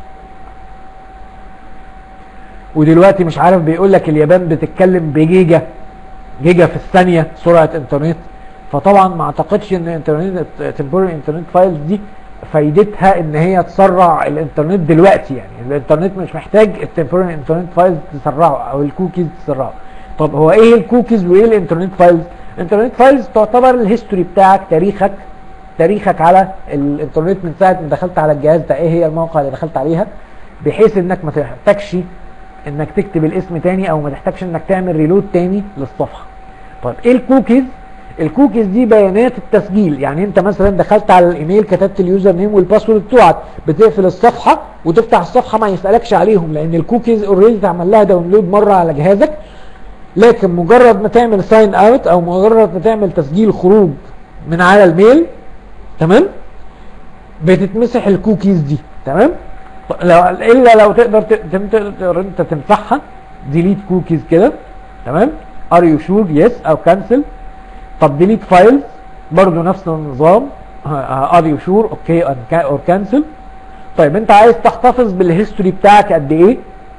Speaker 1: ودلوقتي مش عارف بيقول لك اليابان بتتكلم بجيجا، جيجا في الثانيه سرعه انترنت. فطبعا ما اعتقدش ان تمبوراري انترنت فايلز دي فايدتها ان هي تسرع الانترنت دلوقتي. يعني الانترنت مش محتاج التمبورال انترنت فايلز تسرعه او الكوكيز تسرعه. طب هو ايه الكوكيز وايه الانترنت فايلز؟ الانترنت فايلز تعتبر الهيستوري بتاعك، تاريخك على الانترنت من ساعه ما دخلت على الجهاز ده، ايه هي الموقع اللي دخلت عليها، بحيث انك ما تحتاجش انك تكتب الاسم تاني او ما تحتاجش انك تعمل ريلود تاني للصفحه. طيب ايه الكوكيز؟ الكوكيز دي بيانات التسجيل. يعني انت مثلا دخلت على الايميل، كتبت اليوزر نيم والباسورد بتوعك، بتقفل الصفحه وتفتح الصفحه ما يسالكش عليهم، لان الكوكيز اوريدي اتعمل لها داونلود مره على جهازك. لكن مجرد ما تعمل ساين اوت او مجرد ما تعمل تسجيل خروج من على الميل، تمام، بتتمسح الكوكيز دي. تمام، الا لو تقدر انت تمسحها، ديليت كوكيز كده. تمام، ار يو شور يس او كانسل. طب ديليت فايلز برضو نفس النظام، ار يو شور اوكي اور كانسل. طيب انت عايز تحتفظ بالهيستوري بتاعك قد ايه؟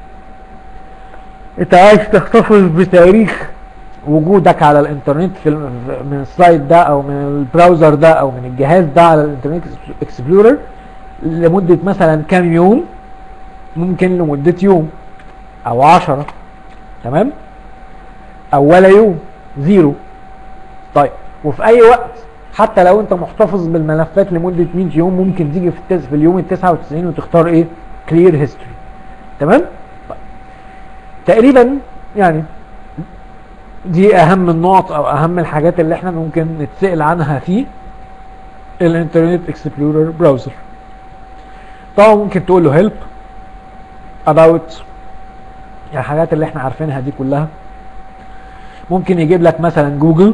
Speaker 1: انت عايز تحتفظ بتاريخ وجودك على الانترنت من السايت ده او من البراوزر ده او من الجهاز ده على الانترنت اكسبلورر لمدة مثلا كام يوم؟ ممكن لمدة يوم او 10، تمام، او ولا يوم، زيرو. طيب وفي اي وقت، حتى لو انت محتفظ بالملفات لمدة 100 يوم، ممكن تيجي في اليوم ال 99 وتختار ايه؟ كلير هيستوري. تمام؟ طيب تقريبا يعني دي اهم النقط او اهم الحاجات اللي احنا ممكن نتسأل عنها في الانترنت اكسبلورر براوزر. طبعا ممكن تقول له help about الحاجات اللي احنا عارفينها دي كلها. ممكن يجيب لك مثلا جوجل،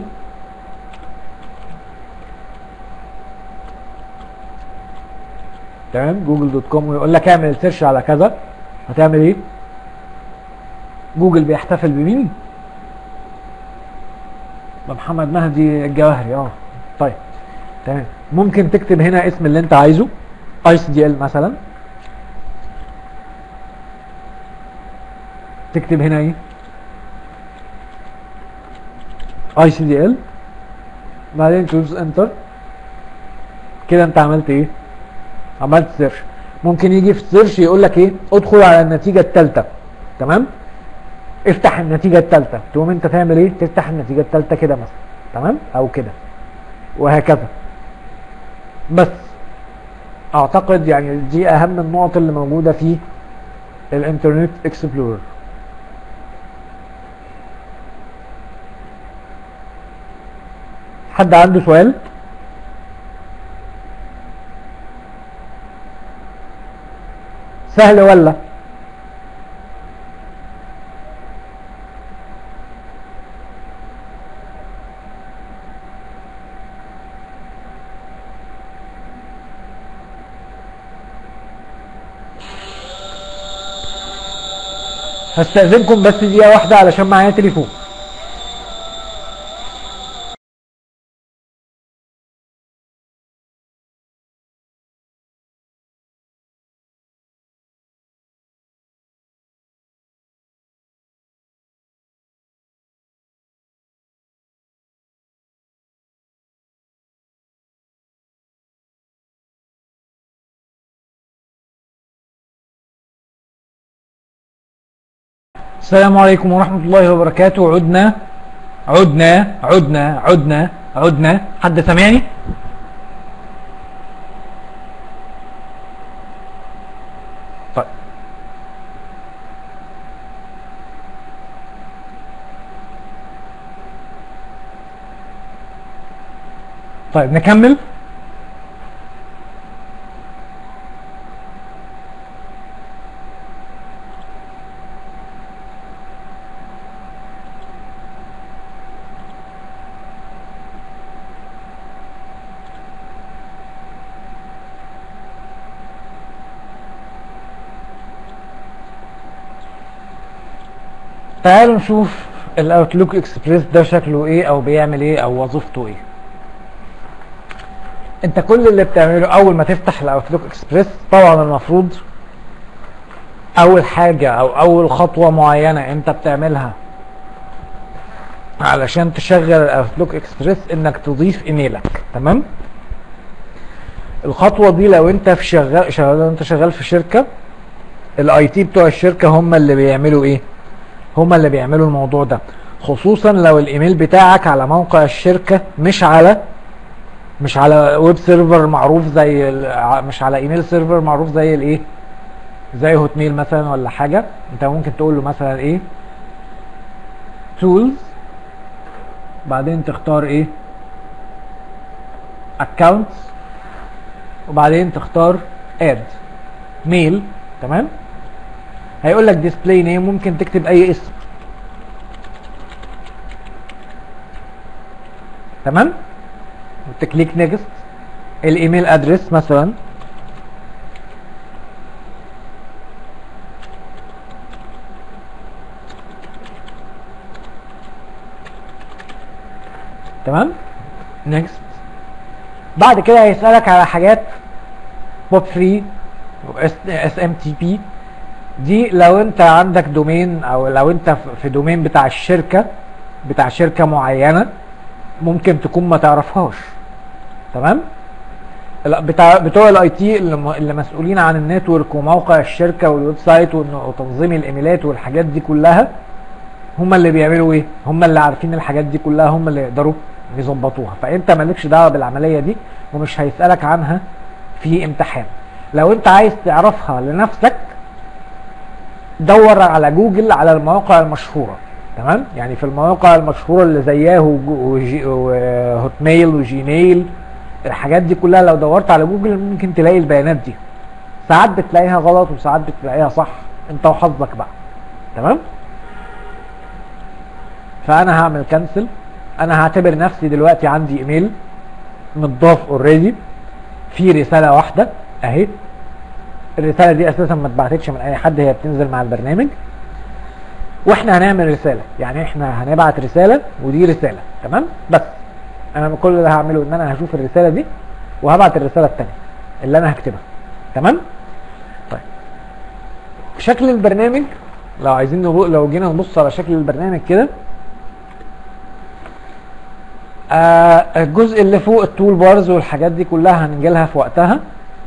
Speaker 1: تمام، جوجل.com، ويقول لك اعمل سيرش على كذا. هتعمل ايه؟ جوجل بيحتفل بمين؟ بمحمد مهدي الجواهري. طيب تمام، ممكن تكتب هنا اسم اللي انت عايزه، ICDL مثلا. تكتب هنا ايه؟ ICDL، بعدين تدوس انتر. كده انت عملت ايه؟ عملت سيرش. ممكن يجي في السيرش يقول لك ايه؟ ادخل على النتيجه الثالثه. تمام؟ افتح النتيجه الثالثه، تقوم انت تعمل ايه؟ تفتح النتيجه الثالثه كده مثلا، تمام، او كده، وهكذا. بس اعتقد يعني دي اهم النقط اللي موجوده في الانترنت اكسبلورر. حد عنده سؤال؟ سهل ولا؟ هستأذنكم بس دقيقة واحدة علشان معايا تليفون. السلام عليكم ورحمة الله وبركاته. عدنا. حد سامعني؟ طيب نكمل. تعالوا نشوف الاوتلوك اكسبريس ده شكله ايه او بيعمل ايه او وظيفته ايه. انت كل اللي بتعمله اول ما تفتح الاوتلوك اكسبريس، طبعا المفروض اول حاجة او اول خطوة معينة انت بتعملها علشان تشغل الاوتلوك اكسبريس انك تضيف ايميلك. تمام؟ الخطوه دي لو انت في شغال في شركه، الاي تي بتوع الشركه هم اللي بيعملوا ايه؟ هم اللي بيعملوا الموضوع ده، خصوصا لو الايميل بتاعك على موقع الشركه، مش على ويب سيرفر معروف زي مش على ايميل سيرفر معروف زي الايه، زي هوت ميل مثلا ولا حاجه. انت ممكن تقول له مثلا ايه تولز، بعدين تختار ايه اكونتس، وبعدين تختار اد ميل. تمام، هيقول لك ديسبلاي نيم، ممكن تكتب اي اسم. تمام، وتكليك نيكست. الايميل ادرس مثلا تمام، نيكست. بعد كده هيسألك على حاجات بوب 3 اس ام تي بي. دي لو انت عندك دومين، او لو انت في دومين بتاع الشركه، بتاع شركه معينه، ممكن تكون ما تعرفهاش. تمام، بتوع الاي تي اللي مسؤولين عن النتورك وموقع الشركه والويب سايت وتنظيم الايميلات والحاجات دي كلها، هم اللي بيعملوا ايه؟ هم اللي عارفين الحاجات دي كلها، هم اللي يقدروا يظبطوها. فانت مالكش دعوه بالعمليه دي، ومش هيسالك عنها في امتحان. لو انت عايز تعرفها لنفسك، دور على جوجل على المواقع المشهوره. تمام، يعني في المواقع المشهوره اللي زيها وهوت ميل وجيميل، الحاجات دي كلها لو دورت على جوجل ممكن تلاقي البيانات دي. ساعات بتلاقيها غلط وساعات بتلاقيها صح، انت وحظك بقى. تمام، فانا هعمل كنسل. انا هعتبر نفسي دلوقتي عندي ايميل متضاف اوريدي في رساله واحده اهي. الرساله دي اساسا ما اتبعتتش من اي حد، هي بتنزل مع البرنامج. واحنا هنعمل رساله، يعني احنا هنبعت رساله ودي رساله. تمام، بس انا كل اللي هعمله ان انا هشوف الرساله دي وهبعت الرساله الثانيه اللي انا هكتبها. تمام، طيب شكل البرنامج، لو عايزين لو جينا نبص على شكل البرنامج كده، الجزء اللي فوق التول بارز والحاجات دي كلها هنجي لها في وقتها.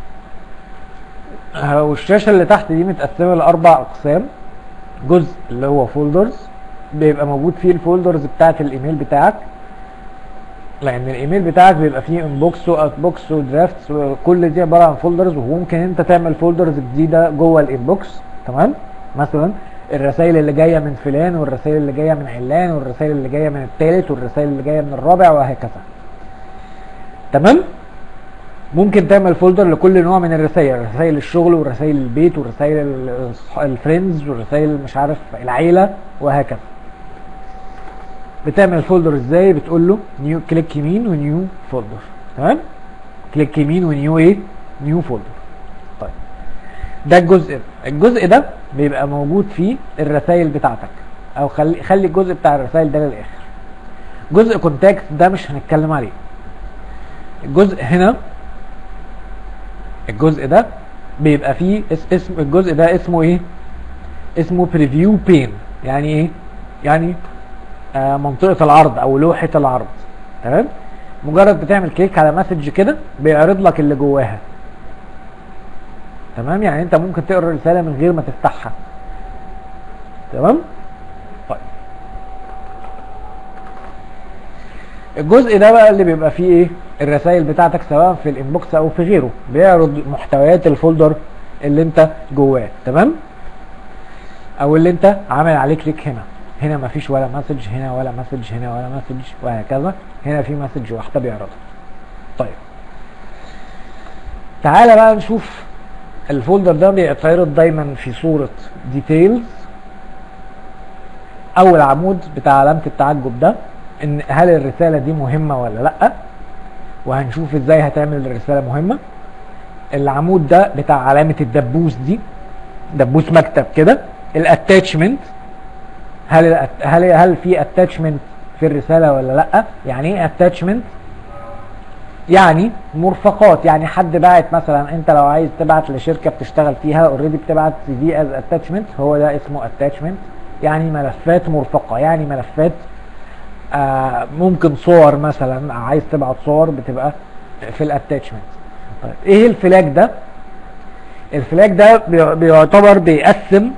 Speaker 1: والشاشه اللي تحت دي متقسمه لاربع اقسام. جزء اللي هو فولدرز، بيبقى موجود فيه الفولدرز بتاعت الايميل بتاعك، لان الايميل بتاعك بيبقى فيه انبوكس واوت بوكس ودرافتس، وكل دي عباره عن فولدرز، وممكن انت تعمل فولدرز جديده جوه الانبوكس. تمام، مثلا الرسائل اللي جايه من فلان، والرسائل اللي جايه من علان، والرسائل اللي جايه من الثالث، والرسائل اللي جايه من الرابع، وهكذا. تمام، ممكن تعمل فولدر لكل نوع من الرسائل، رسائل الشغل ورسائل البيت ورسائل الفريندز ورسائل مش عارف العيله وهكذا. بتعمل فولدر ازاي؟ بتقول له نيو، كليك يمين ونيو فولدر. تمام، كليك يمين ونيو ايه؟ نيو فولدر. طيب ده الجزء ده بيبقى موجود فيه الرسائل بتاعتك، او خلي الجزء بتاع الرسائل ده للاخر. جزء كونتاكت ده مش هنتكلم عليه. الجزء هنا، الجزء ده بيبقى فيه اسم الجزء ده اسمه ايه؟ اسمه بريفيو بين. يعني ايه؟ يعني منطقة العرض او لوحة العرض. تمام، مجرد بتعمل كليك على مسج كده بيعرض لك اللي جواها. تمام، يعني انت ممكن تقرا الرسالة من غير ما تفتحها. تمام، طيب الجزء ده بقى اللي بيبقى فيه ايه؟ الرسائل بتاعتك سواء في الانبوكس او في غيره، بيعرض محتويات الفولدر اللي انت جواه. تمام، او اللي انت عامل عليه كليك. هنا مفيش ولا مسج، هنا ولا مسج، هنا ولا مسج، وهكذا. هنا في مسج واحده بيعرضها. طيب تعالى بقى نشوف الفولدر ده بيتعرض دايما في صوره ديتيلز. اول عمود بتاع علامه التعجب ده، ان هل الرساله دي مهمه ولا لا، وهنشوف ازاي هتعمل الرساله مهمه. العمود ده بتاع علامه الدبوس دي، دبوس مكتب كده. الاتاتشمنت، هل في اتاتشمنت في الرساله ولا لا؟ يعني ايه اتاتشمنت؟ يعني مرفقات. يعني حد باعت مثلا، انت لو عايز تبعت لشركه بتشتغل فيها اوريدي بتبعت سي في از اتاتشمنت، هو ده اسمه اتاتشمنت. يعني ملفات مرفقه، يعني ملفات ممكن صور مثلا، عايز تبعت صور بتبقى في الاتاتشمنت. طيب ايه الفلاج ده؟ الفلاج ده بيعتبر بيقسم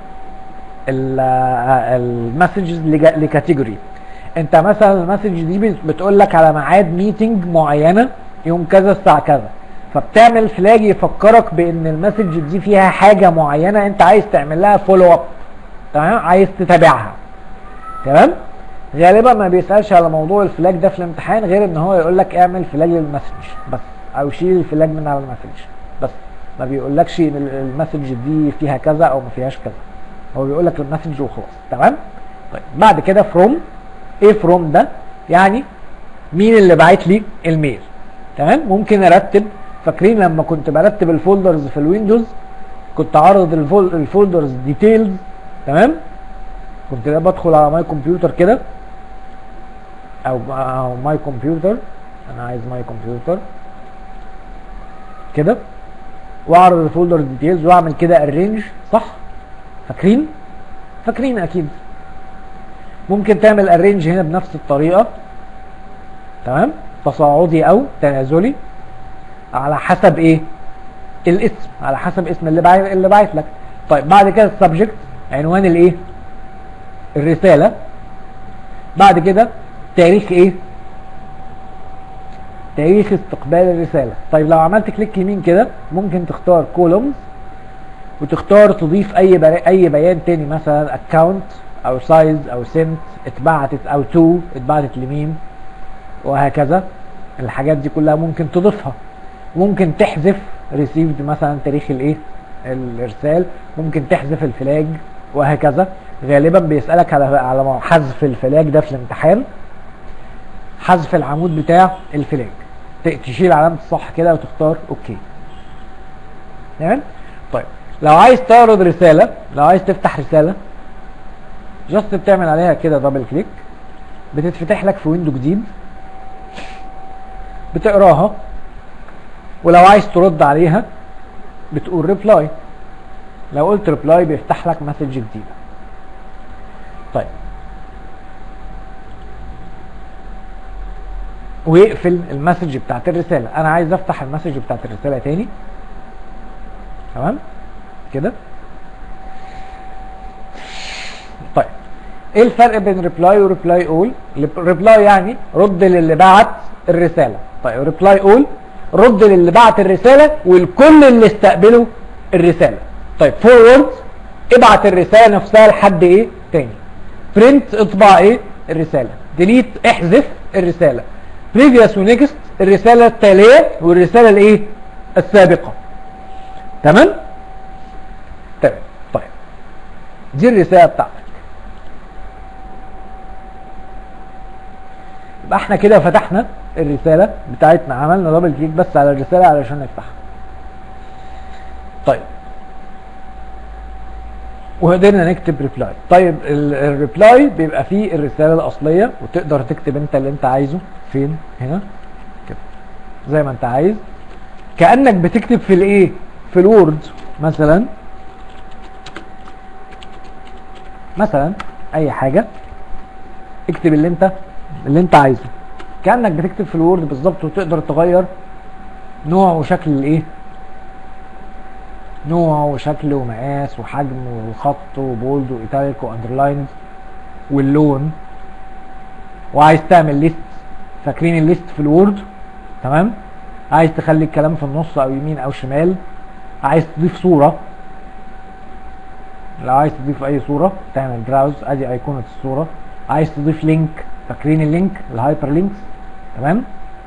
Speaker 1: المسجز لكاتيجوري. انت مثلا المسج دي بتقول لك على ميعاد ميتنج معينه يوم كذا الساعه كذا، فبتعمل فلاج يفكرك بان المسج دي فيها حاجه معينه انت عايز تعمل لها فولو اب، تمام، عايز تتابعها، تمام. غالبا ما بيسالش على موضوع الفلاج ده في الامتحان غير ان هو يقول لك اعمل فلاج للمسج بس، او شيل الفلاج من على المسج بس، ما بيقولكش ان المسج دي فيها كذا او ما فيهاش كذا، هو بيقول لك المسج وخلاص، تمام. طيب بعد كده فروم. ايه فروم ده؟ يعني مين اللي باعت لي الميل، تمام. ممكن ارتب، فاكرين لما كنت برتب الفولدرز في الويندوز كنت عارض الفولدرز ديتيلز، تمام. كنت بدخل على ماي كمبيوتر كده او ماي كمبيوتر، انا عايز ماي كمبيوتر كده، واعرض الفولدر ديتيلز واعمل كده ارينج، صح؟ فاكرين اكيد. ممكن تعمل ارينج هنا بنفس الطريقه، تمام، تصاعدي او تنازلي على حسب ايه؟ الاسم، على حسب اسم اللي باعت لك. طيب بعد كده السبجكت، عنوان الايه؟ الرساله. بعد كده تاريخ ايه؟ تاريخ استقبال الرساله. طيب لو عملت كليك يمين كده ممكن تختار كولومز وتختار تضيف اي بيان تاني، مثلا اكونت او سايز او سنت، اتبعتت او تو، اتبعتت لمين، وهكذا. الحاجات دي كلها ممكن تضيفها. ممكن تحذف ريسيفد مثلا تاريخ الايه؟ الارسال. ممكن تحذف الفلاج وهكذا. غالبا بيسالك على حذف الفلاج ده في الامتحان، حذف العمود بتاع الفلاج، تشيل علامه الصح كده وتختار اوكي، تمام. طيب لو عايز تعرض رساله، لو عايز تفتح رساله، جاست بتعمل عليها كده دبل كليك، بتتفتح لك في ويندو جديد، بتقراها، ولو عايز ترد عليها بتقول ريبلاي. لو قلت ريبلاي بيفتح لك مسج جديده. طيب ويقفل المسج بتاعت الرساله. انا عايز افتح المسج بتاعت الرساله تاني، تمام كده. طيب ايه الفرق بين ريبلاي وريبلاي اول؟ ريبلاي يعني رد للي بعت الرساله. طيب ريبلاي اول رد للي بعت الرساله والكل اللي استقبلوا الرساله. طيب فورورد ابعت الرساله نفسها لحد ايه تاني. برنت اطبع ايه؟ الرساله. ديليت احذف الرساله. بريفيوس ونيكست الرساله التاليه والرساله الايه؟ السابقه. تمام؟ تمام. طيب دي الرساله بتاعتك. يبقى احنا كده فتحنا الرساله بتاعتنا، عملنا دبل كليك بس على الرساله علشان نفتحها. طيب وقدرنا نكتب ريبلاي. طيب الريبلاي بيبقى فيه الرساله الاصليه وتقدر تكتب انت اللي انت عايزه فين، هنا كده زي ما انت عايز، كانك بتكتب في الايه؟ في الوورد مثلا اي حاجه، اكتب اللي انت عايزه كانك بتكتب في الوورد بالظبط، وتقدر تغير نوع وشكل الايه؟ نوع وشكل ومقاس وحجم وخط وبولد وايتاليك واندرلايند واللون. وعايز تعمل ليست، فاكرين الليست في الوورد؟ تمام. عايز تخلي الكلام في النص او يمين او شمال. عايز تضيف صوره، لو عايز تضيف اي صوره تعمل براوز، ادي ايقونه الصوره. عايز تضيف لينك، فاكرين اللينك؟ الهايبر لينكس، تمام.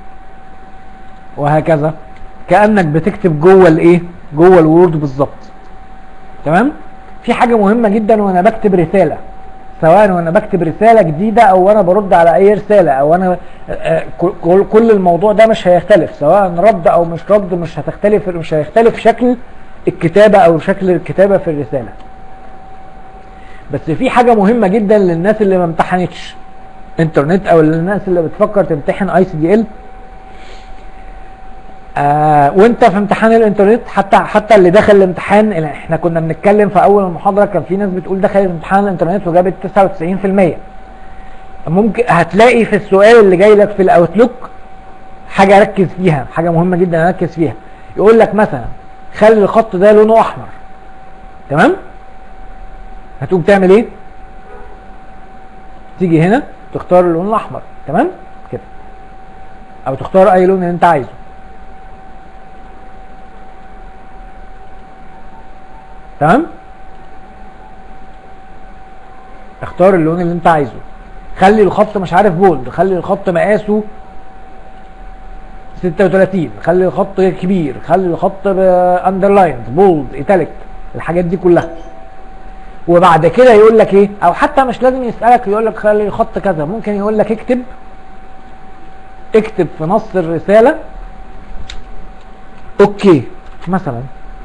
Speaker 1: وهكذا كانك بتكتب جوه الايه؟ جوه الوورد بالظبط، تمام. في حاجه مهمه جدا وانا بكتب رساله، سواء وانا بكتب رساله جديده او وانا برد على اي رساله، او انا كل الموضوع ده مش هيختلف، سواء رد او مش رد مش هيختلف شكل الكتابه او شكل الكتابه في الرساله. بس في حاجه مهمه جدا للناس اللي ما امتحنتش انترنت او للناس اللي بتفكر تمتحن اي سي دي ال. وانت في امتحان الانترنت، حتى اللي دخل الامتحان، احنا كنا بنتكلم في اول المحاضره كان في ناس بتقول دخلت امتحان الانترنت وجابت 99%. ممكن هتلاقي في السؤال اللي جاي لك في الاوتلوك حاجه ركز فيها، حاجه مهمه جدا ركز فيها. يقول لك مثلا خلي الخط ده لونه احمر، تمام؟ هتقوم تعمل ايه؟ تيجي هنا تختار اللون الاحمر، تمام كده، او تختار اي لون اللي انت عايزه. تمام؟ اختار اللون اللي انت عايزه. خلي الخط مش عارف بولد، خلي الخط مقاسه 36، خلي الخط كبير، خلي الخط اندرلاين بولد ايتاليك، الحاجات دي كلها. وبعد كده يقول لك ايه، او حتى مش لازم يسالك يقول لك خلي الخط كذا، ممكن يقول لك اكتب في نص الرساله اوكي مثلا،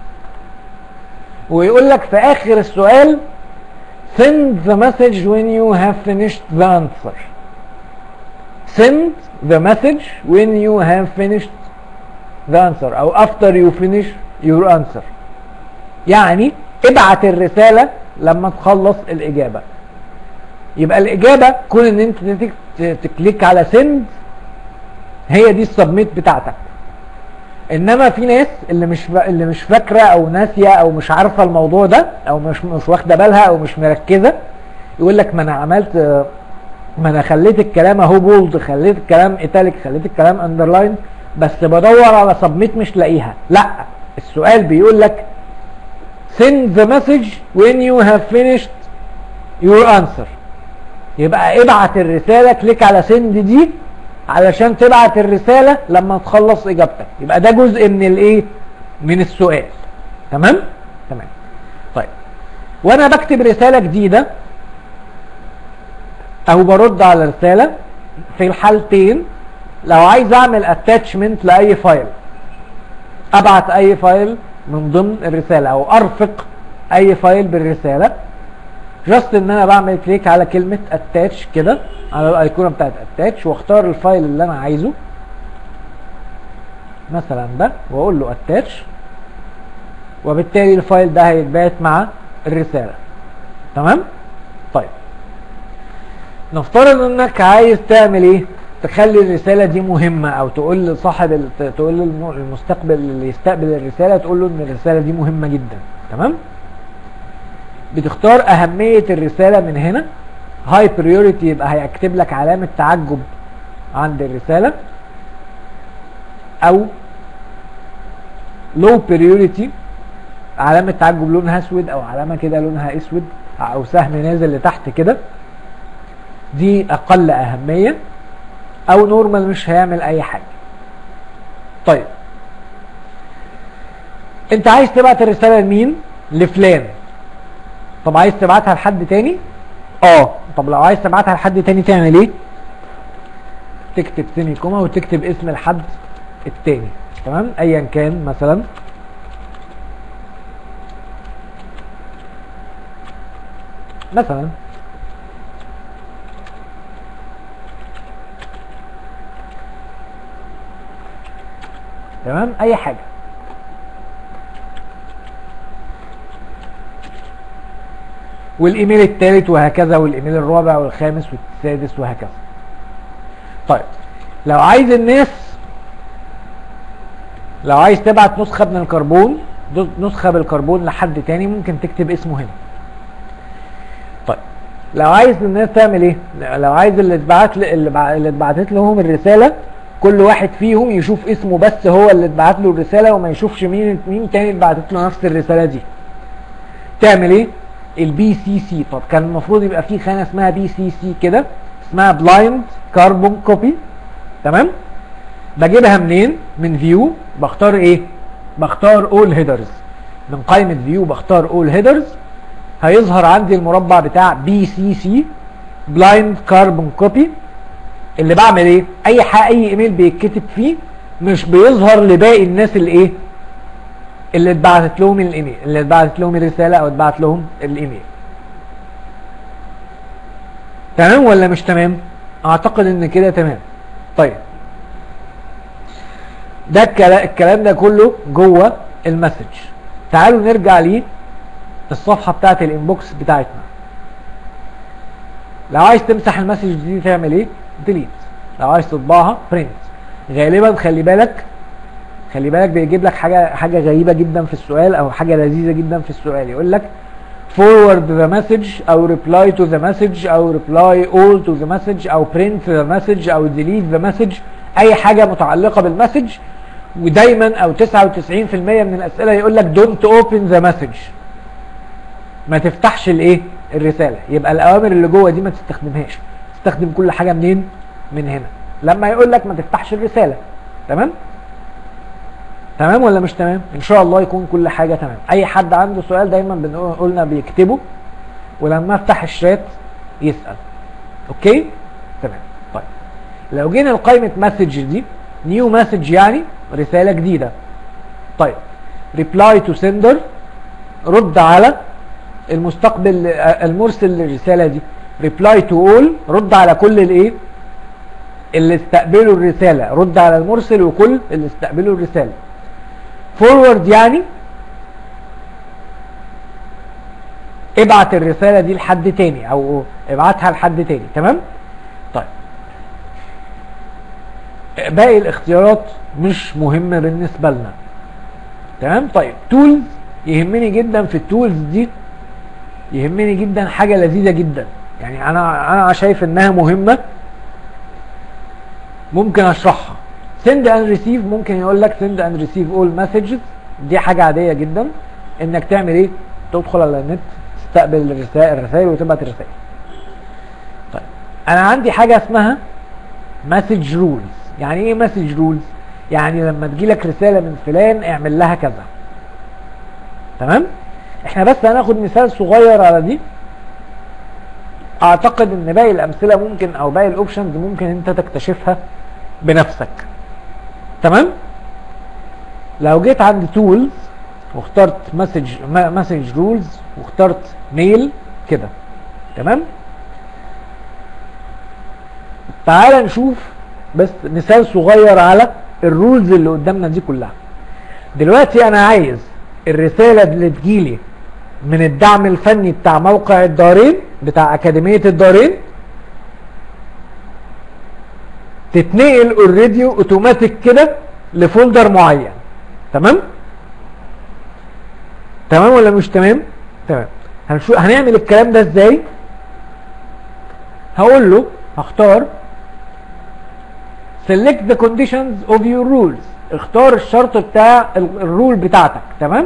Speaker 1: ويقول لك في اخر السؤال send the message when you have finished the answer. send the message when you have finished the answer او after you finish your answer. يعني ابعت الرسالة لما تخلص الإجابة. يبقى الإجابة كون ان انت تكليك على send هي دي السبميت بتاعتك. انما في ناس اللي مش فاكره او ناسيه او مش عارفه الموضوع ده او مش واخده بالها او مش مركزه، يقول لك ما انا خليت الكلام اهو بولد، خليت الكلام ايتاليك، خليت الكلام اندرلاين، بس بدور على سبميت مش لاقيها. لا، السؤال بيقول لك send the message when you have finished your answer. يبقى ابعت الرساله، كليك على send دي علشان تبعت الرسالة لما تخلص اجابتك. يبقى ده جزء من الايه؟ من السؤال. تمام؟ تمام. طيب، وانا بكتب رسالة جديدة او برد على رسالة، في الحالتين لو عايز اعمل اتاتشمنت لاي فايل، ابعت اي فايل من ضمن الرسالة او ارفق اي فايل بالرسالة، جاست ان انا بعمل كليك على كلمة اتاتش كده على الايقونه بتاعت اتاتش، واختار الفايل اللي انا عايزه مثلا ده، واقول له اتاتش، وبالتالي الفايل ده هيتبعت مع الرساله. تمام؟ طيب، نفترض انك عايز تعمل ايه؟ تخلي الرساله دي مهمه، او تقول لصاحب تقول للمستقبل اللي يستقبل الرساله، تقول له ان الرساله دي مهمه جدا. تمام؟ بتختار اهميه الرساله من هنا. هاي بريوريتي يبقى هيكتب لك علامه تعجب عند الرساله، او لو بريوريتي علامه تعجب لونها اسود، او علامه كده لونها اسود، او سهم نازل لتحت كده، دي اقل اهميه، او نورمال مش هيعمل اي حاجه. طيب، انت عايز تبعت الرساله لمين؟ لفلان. طب عايز تبعتها لحد تاني؟ طب لو عايز تبعتها لحد تاني تعمل ايه؟ تكتب سيمي كوما وتكتب اسم الحد التاني. تمام؟ ايا كان، مثلا تمام، اي حاجه. والايميل الثالث وهكذا، والايميل الرابع والخامس والسادس وهكذا. طيب، لو عايز تبعت نسخه من الكربون، نسخه بالكربون لحد تاني، ممكن تكتب اسمه هنا. طيب، لو عايز الناس تعمل ايه؟ لو عايز اللي اتبعتت لهم الرساله كل واحد فيهم يشوف اسمه بس، هو اللي اتبعت له الرساله، وما يشوفش مين تاني اتبعتت له نفس الرساله دي، تعمل ايه؟ البي سي سي. طب كان المفروض يبقى في خانه اسمها بي سي سي كده، اسمها بلايند كاربون كوبي. تمام؟ بجيبها منين؟ من فيو، بختار ايه؟ بختار اول هيدرز، من قائمه فيو بختار اول هيدرز، هيظهر عندي المربع بتاع بي سي سي بلايند كاربون كوبي. اللي بعمل ايه؟ اي ايميل بيتكتب فيه مش بيظهر لباقي الناس اللي اتبعتت لهم الايميل، اللي اتبعتت لهم الرساله او اتبعت لهم الايميل. تمام ولا مش تمام؟ اعتقد ان كده تمام. طيب، ده الكلام ده كله جوه المسج. تعالوا نرجع للصفحه بتاعت الانبوكس بتاعتنا. لو عايز تمسح المسج دي تعمل ايه؟ ديليت. لو عايز تطبعها برنت. غالبا خلي بالك خلي بالك بيجيب لك حاجه غريبه جدا في السؤال او حاجه لذيذه جدا في السؤال، يقول لك forward the message او reply to the message او reply all to the message او print the message او delete the message، اي حاجه متعلقه بالمسج. ودايما او 99% من الاسئله يقول لك don't open the message، ما تفتحش الايه الرساله. يبقى الاوامر اللي جوه دي ما تستخدمهاش، تستخدم كل حاجه منين؟ من هنا لما يقول لك ما تفتحش الرساله. تمام؟ تمام ولا مش تمام؟ ان شاء الله يكون كل حاجه تمام. اي حد عنده سؤال دايما قلنا بيكتبه ولما افتح الشات يسال. اوكي؟ تمام. طيب لو جينا لقائمه مسج دي، نيو مسج يعني رساله جديده. طيب ريبلاي تو سندر، رد على المستقبل المرسل للرساله دي. ريبلاي تو اول، رد على كل الايه اللي استقبلوا الرساله، رد على المرسل وكل اللي استقبلوا الرساله. فورورد يعني ابعت الرساله دي لحد تاني او ابعتها لحد تاني. تمام؟ طيب باقي الاختيارات مش مهمه بالنسبه لنا. تمام؟ طيب تولز، يهمني جدا في التولز دي، يهمني جدا حاجه لذيذه جدا، يعني انا شايف انها مهمه ممكن اشرحها. send and receive، ممكن يقول لك send and receive all messages، دي حاجه عاديه جدا انك تعمل ايه؟ تدخل على النت تستقبل الرسائل وتبعت الرسائل. طيب انا عندي حاجه اسمها message rules. يعني ايه message rules؟ يعني لما تجيلك رساله من فلان اعمل لها كذا. تمام؟ احنا بس هناخد مثال صغير على دي، اعتقد ان باقي الامثله ممكن او باقي الاوبشنز ممكن انت تكتشفها بنفسك. تمام؟ لو جيت عند تولز واخترت مسج رولز واخترت ميل كده. تمام؟ تعال نشوف بس مثال صغير على الرولز اللي قدامنا دي كلها. دلوقتي انا عايز الرساله اللي تجيلي من الدعم الفني بتاع موقع الدارين، بتاع اكاديميه الدارين، تتنقل اوريدي اوتوماتيك كده لفولدر معين. تمام؟ تمام ولا مش تمام؟ تمام. هنعمل الكلام ده ازاي؟ هقول له هختار select the conditions of your rules، اختار الشرط بتاع الرول بتاعتك. تمام؟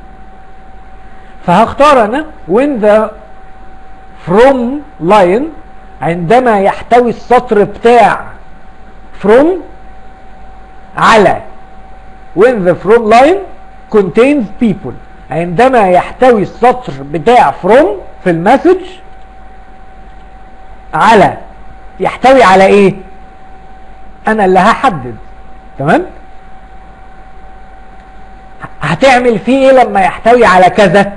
Speaker 1: فهختار انا when the from line، عندما يحتوي السطر بتاع from على when the from line contains people، عندما يحتوي السطر بتاع from في المسج على، يحتوي على ايه؟ انا اللي هحدد. تمام؟ هتعمل فيه ايه لما يحتوي على كذا؟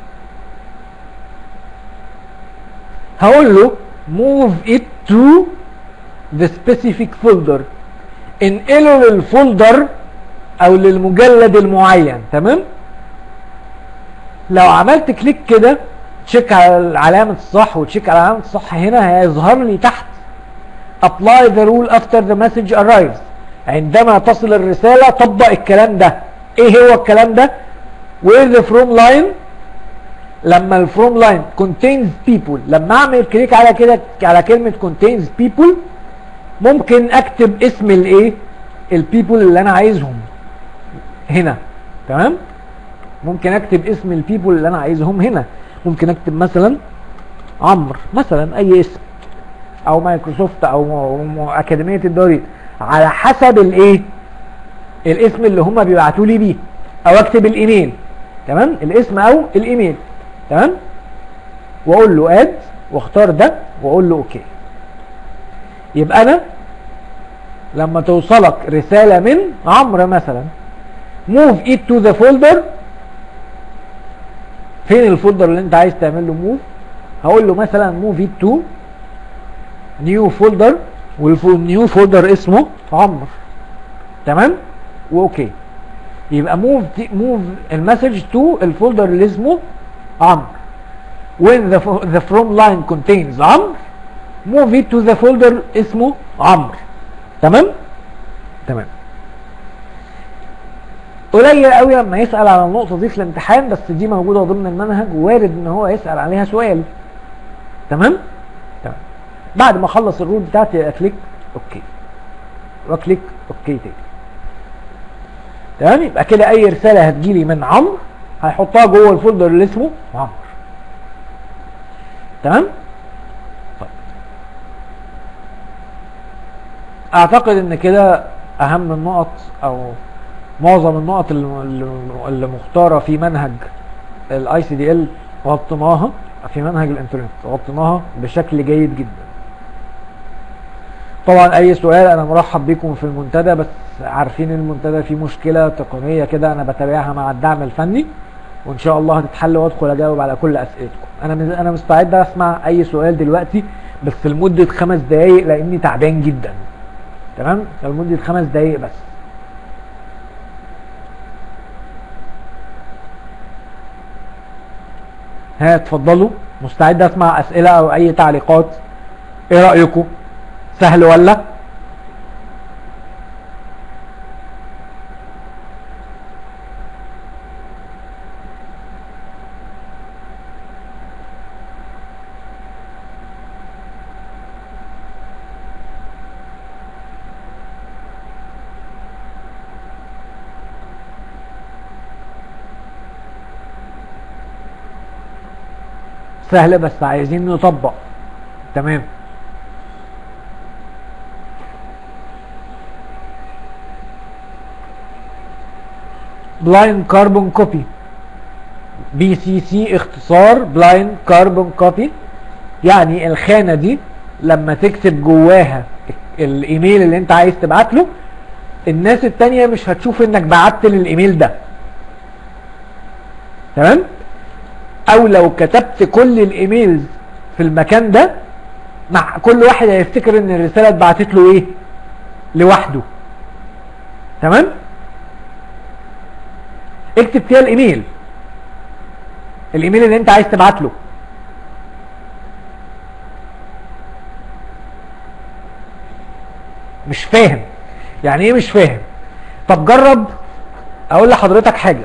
Speaker 1: هقول له move it to the specific folder، انقله للفولدر او للمجلد المعين. تمام؟ لو عملت كليك كده تشيك على علامة الصح وتشيك على علامة الصح، هنا هيظهر لي تحت apply the rule after the message arrives، عندما تصل الرسالة طبق الكلام ده. ايه هو الكلام ده؟ where the from line، لما الفروم لاين contains people، لما اعمل كليك على كده على كلمه contains people ممكن اكتب اسم الايه؟ البيبل اللي انا عايزهم هنا. تمام؟ ممكن اكتب اسم البيبل اللي انا عايزهم هنا، ممكن اكتب مثلا عمرو مثلا، اي اسم، او مايكروسوفت او اكاديميه الدارين، على حسب الايه؟ الاسم اللي هم بيبعتوا لي بيه، او اكتب الايميل. تمام؟ الاسم او الايميل. تمام؟ واقول له اد واختار ده واقول له اوكي. يبقى انا لما توصلك رساله من عمرو مثلا move it to the folder، فين الفولدر اللي انت عايز تعمل له موف؟ هقول له مثلا move it to new folder، والنيو فولدر اسمه عمرو. تمام؟ واوكي. يبقى move المسج to الفولدر اللي اسمه عمرو. when the from line contains عمرو move it to the folder اسمه عمرو. تمام؟ تمام. قليل قوي لما يسال على النقطه دي في الامتحان، بس دي موجوده ضمن المنهج وارد ان هو يسال عليها سؤال. تمام؟ تمام. بعد ما اخلص الرول بتاعتي اكليك اوكي واكليك اوكي تاني. تمام؟ يبقى كده اي رساله هتجيلي من عمرو هيحطها جوه الفولدر اللي اسمه عمرو. تمام؟ طيب اعتقد ان كده اهم النقط او معظم النقط اللي مختاره في منهج الاي سي دي ال غطيناها، في منهج الانترنت غطيناها بشكل جيد جدا. طبعا اي سؤال انا مرحب بكم في المنتدى، بس عارفين المنتدى فيه مشكله تقنيه كده انا بتابعها مع الدعم الفني، وان شاء الله هتتحل وادخل اجاوب على كل اسئلتكم. انا مستعد اسمع اي سؤال دلوقتي بس لمده 5 دقائق لاني تعبان جدا. تمام؟ لمده 5 دقائق بس. ها اتفضلوا، مستعد اسمع اسئله او اي تعليقات. ايه رايكم؟ سهل ولا؟ سهل بس عايزين نطبق. تمام. بلايند كاربون كوبي، بي سي سي اختصار بلايند كاربون كوبي، يعني الخانه دي لما تكتب جواها الايميل اللي انت عايز تبعت له، الناس التانية مش هتشوف انك بعت للايميل ده. تمام؟ او لو كتبت كل الايميلز في المكان ده، مع كل واحد هيفتكر ان الرساله اتبعتت له ايه؟ لوحده. تمام؟ اكتب فيها الايميل اللي انت عايز تبعت له. مش فاهم يعني ايه؟ مش فاهم. طب جرب اقول لحضرتك حاجه.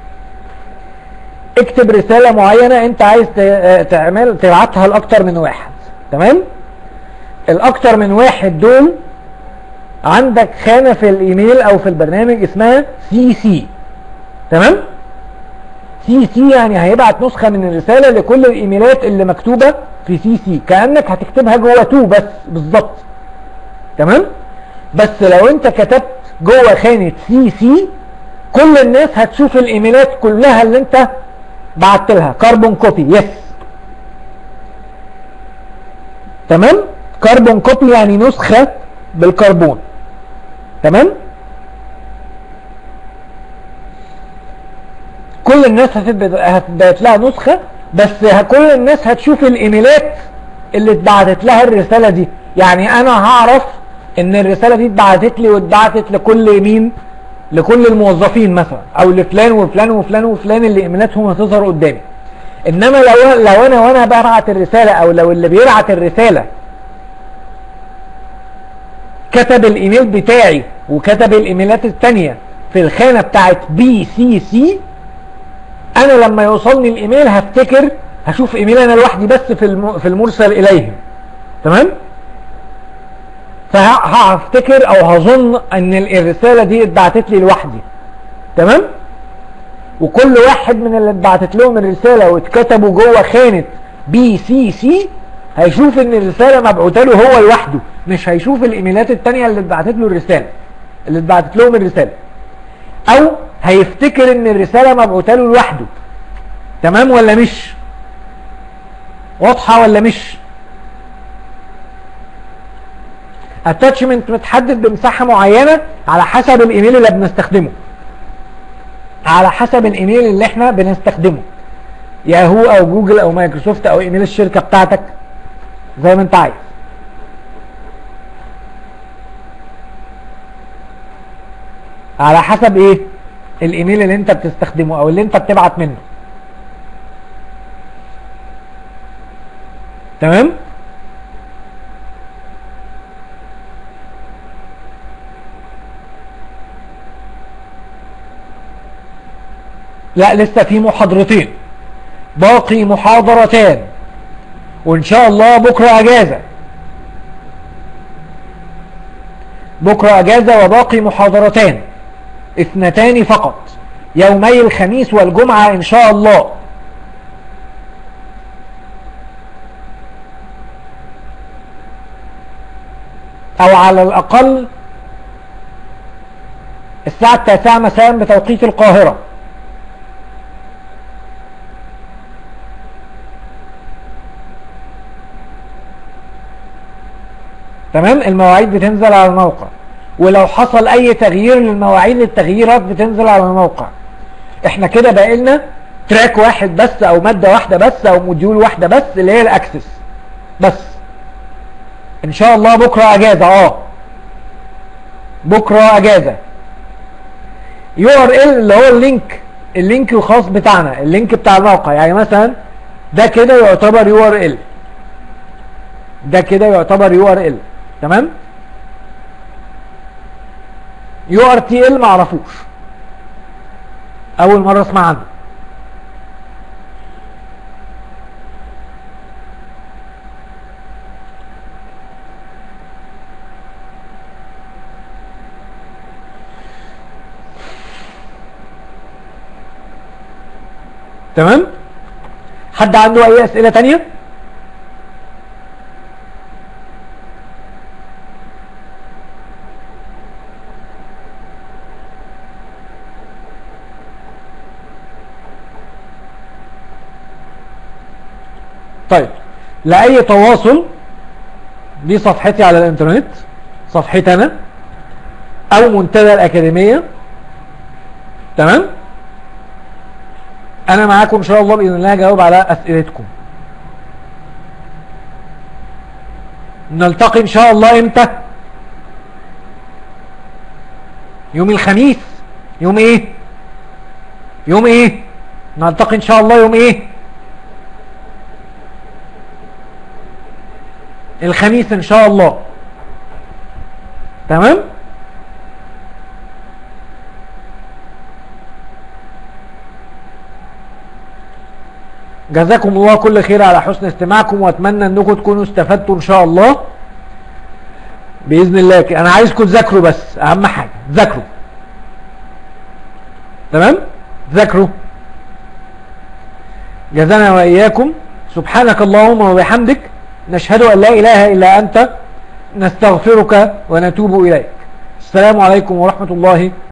Speaker 1: اكتب رساله معينه انت عايز تبعتها لاكتر من واحد. تمام؟ الاكتر من واحد دول عندك خانه في الايميل او في البرنامج اسمها سي سي. تمام؟ سي سي يعني هيبعت نسخه من الرساله لكل الايميلات اللي مكتوبه في سي سي، كانك هتكتبها جوه تو بس بالظبط. تمام؟ بس لو انت كتبت جوه خانه سي سي كل الناس هتشوف الايميلات كلها اللي انت بعت لها. كاربون كوبي. يس. تمام؟ كاربون كوبي يعني نسخه بالكربون. تمام؟ كل الناس هتبعت لها نسخه، بس كل الناس هتشوف الايميلات اللي اتبعتت لها الرساله دي. يعني انا هعرف ان الرساله دي اتبعتت لي واتبعتت لكل مين؟ لكل الموظفين مثلا، او لفلان وفلان وفلان وفلان اللي ايميلاتهم هتظهر قدامي. انما لو انا وانا ببعت الرساله، او لو اللي بيبعت الرساله كتب الايميل بتاعي وكتب الايميلات الثانيه في الخانه بتاعت بي سي سي، انا لما يوصلني الايميل هفتكر، هشوف ايميل انا لوحدي بس في المرسل اليهم. تمام؟ فهفتكر او هظن ان الرساله دي اتبعتت لي لوحدي. تمام؟ وكل واحد من اللي اتبعتت لهم الرساله واتكتبوا جوه خانه بي سي سي هيشوف ان الرساله مبعوته له هو لوحده، مش هيشوف الايميلات الثانيه اللي اتبعتت له الرساله، اللي اتبعتت لهم الرساله، او هيفتكر ان الرساله مبعوته له لوحده. تمام ولا مش واضحه ولا مش؟ اتاتشمنت متحدد بمساحه معينه على حسب الايميل اللي بنستخدمه، على حسب الايميل اللي احنا بنستخدمه، ياهو او جوجل او مايكروسوفت او ايميل الشركه بتاعتك زي ما انت عايز. على حسب ايه؟ الايميل اللي انت بتستخدمه او اللي انت بتبعت منه. تمام؟ لا لسه في محاضرتين، باقي محاضرتان، وان شاء الله بكرة اجازة، بكرة اجازة وباقي محاضرتان 2 فقط، يومي الخميس والجمعة ان شاء الله. او على الاقل الساعة 9 مساء بتوقيت القاهرة. تمام، المواعيد بتنزل على الموقع، ولو حصل اي تغيير للمواعيد التغييرات بتنزل على الموقع. احنا كده بقيلنا تراك واحد بس او مادة واحدة بس او موديول واحدة بس اللي هي الاكسس بس. ان شاء الله بكرة اجازة، بكرة اجازة. URL اللي هو اللينك الخاص بتاعنا، اللينك بتاع الموقع، يعني مثلا ده كده يعتبر URL، ده كده يعتبر URL. تمام. URTL معرفوش، اول مرة اسمع عنه. تمام. حد عنده اي اسئلة تانية؟ طيب، لأي تواصل دي صفحتي على الانترنت، صفحتي انا او منتدى الأكاديمية. تمام. انا معاكم ان شاء الله باذن الله هجاوب على اسئلتكم. نلتقي ان شاء الله امتى؟ يوم الخميس. يوم ايه؟ يوم ايه؟ نلتقي ان شاء الله يوم ايه؟ الخميس ان شاء الله. تمام. جزاكم الله كل خير على حسن استماعكم، واتمنى انكم تكونوا استفدتوا ان شاء الله باذن الله. انا عايزكم تذاكروا بس، اهم حاجه ذاكروا. تمام، ذاكروا. جزانا واياكم. سبحانك اللهم وبحمدك، نشهد ان لا اله الا انت، نستغفرك ونتوب اليك. السلام عليكم ورحمه الله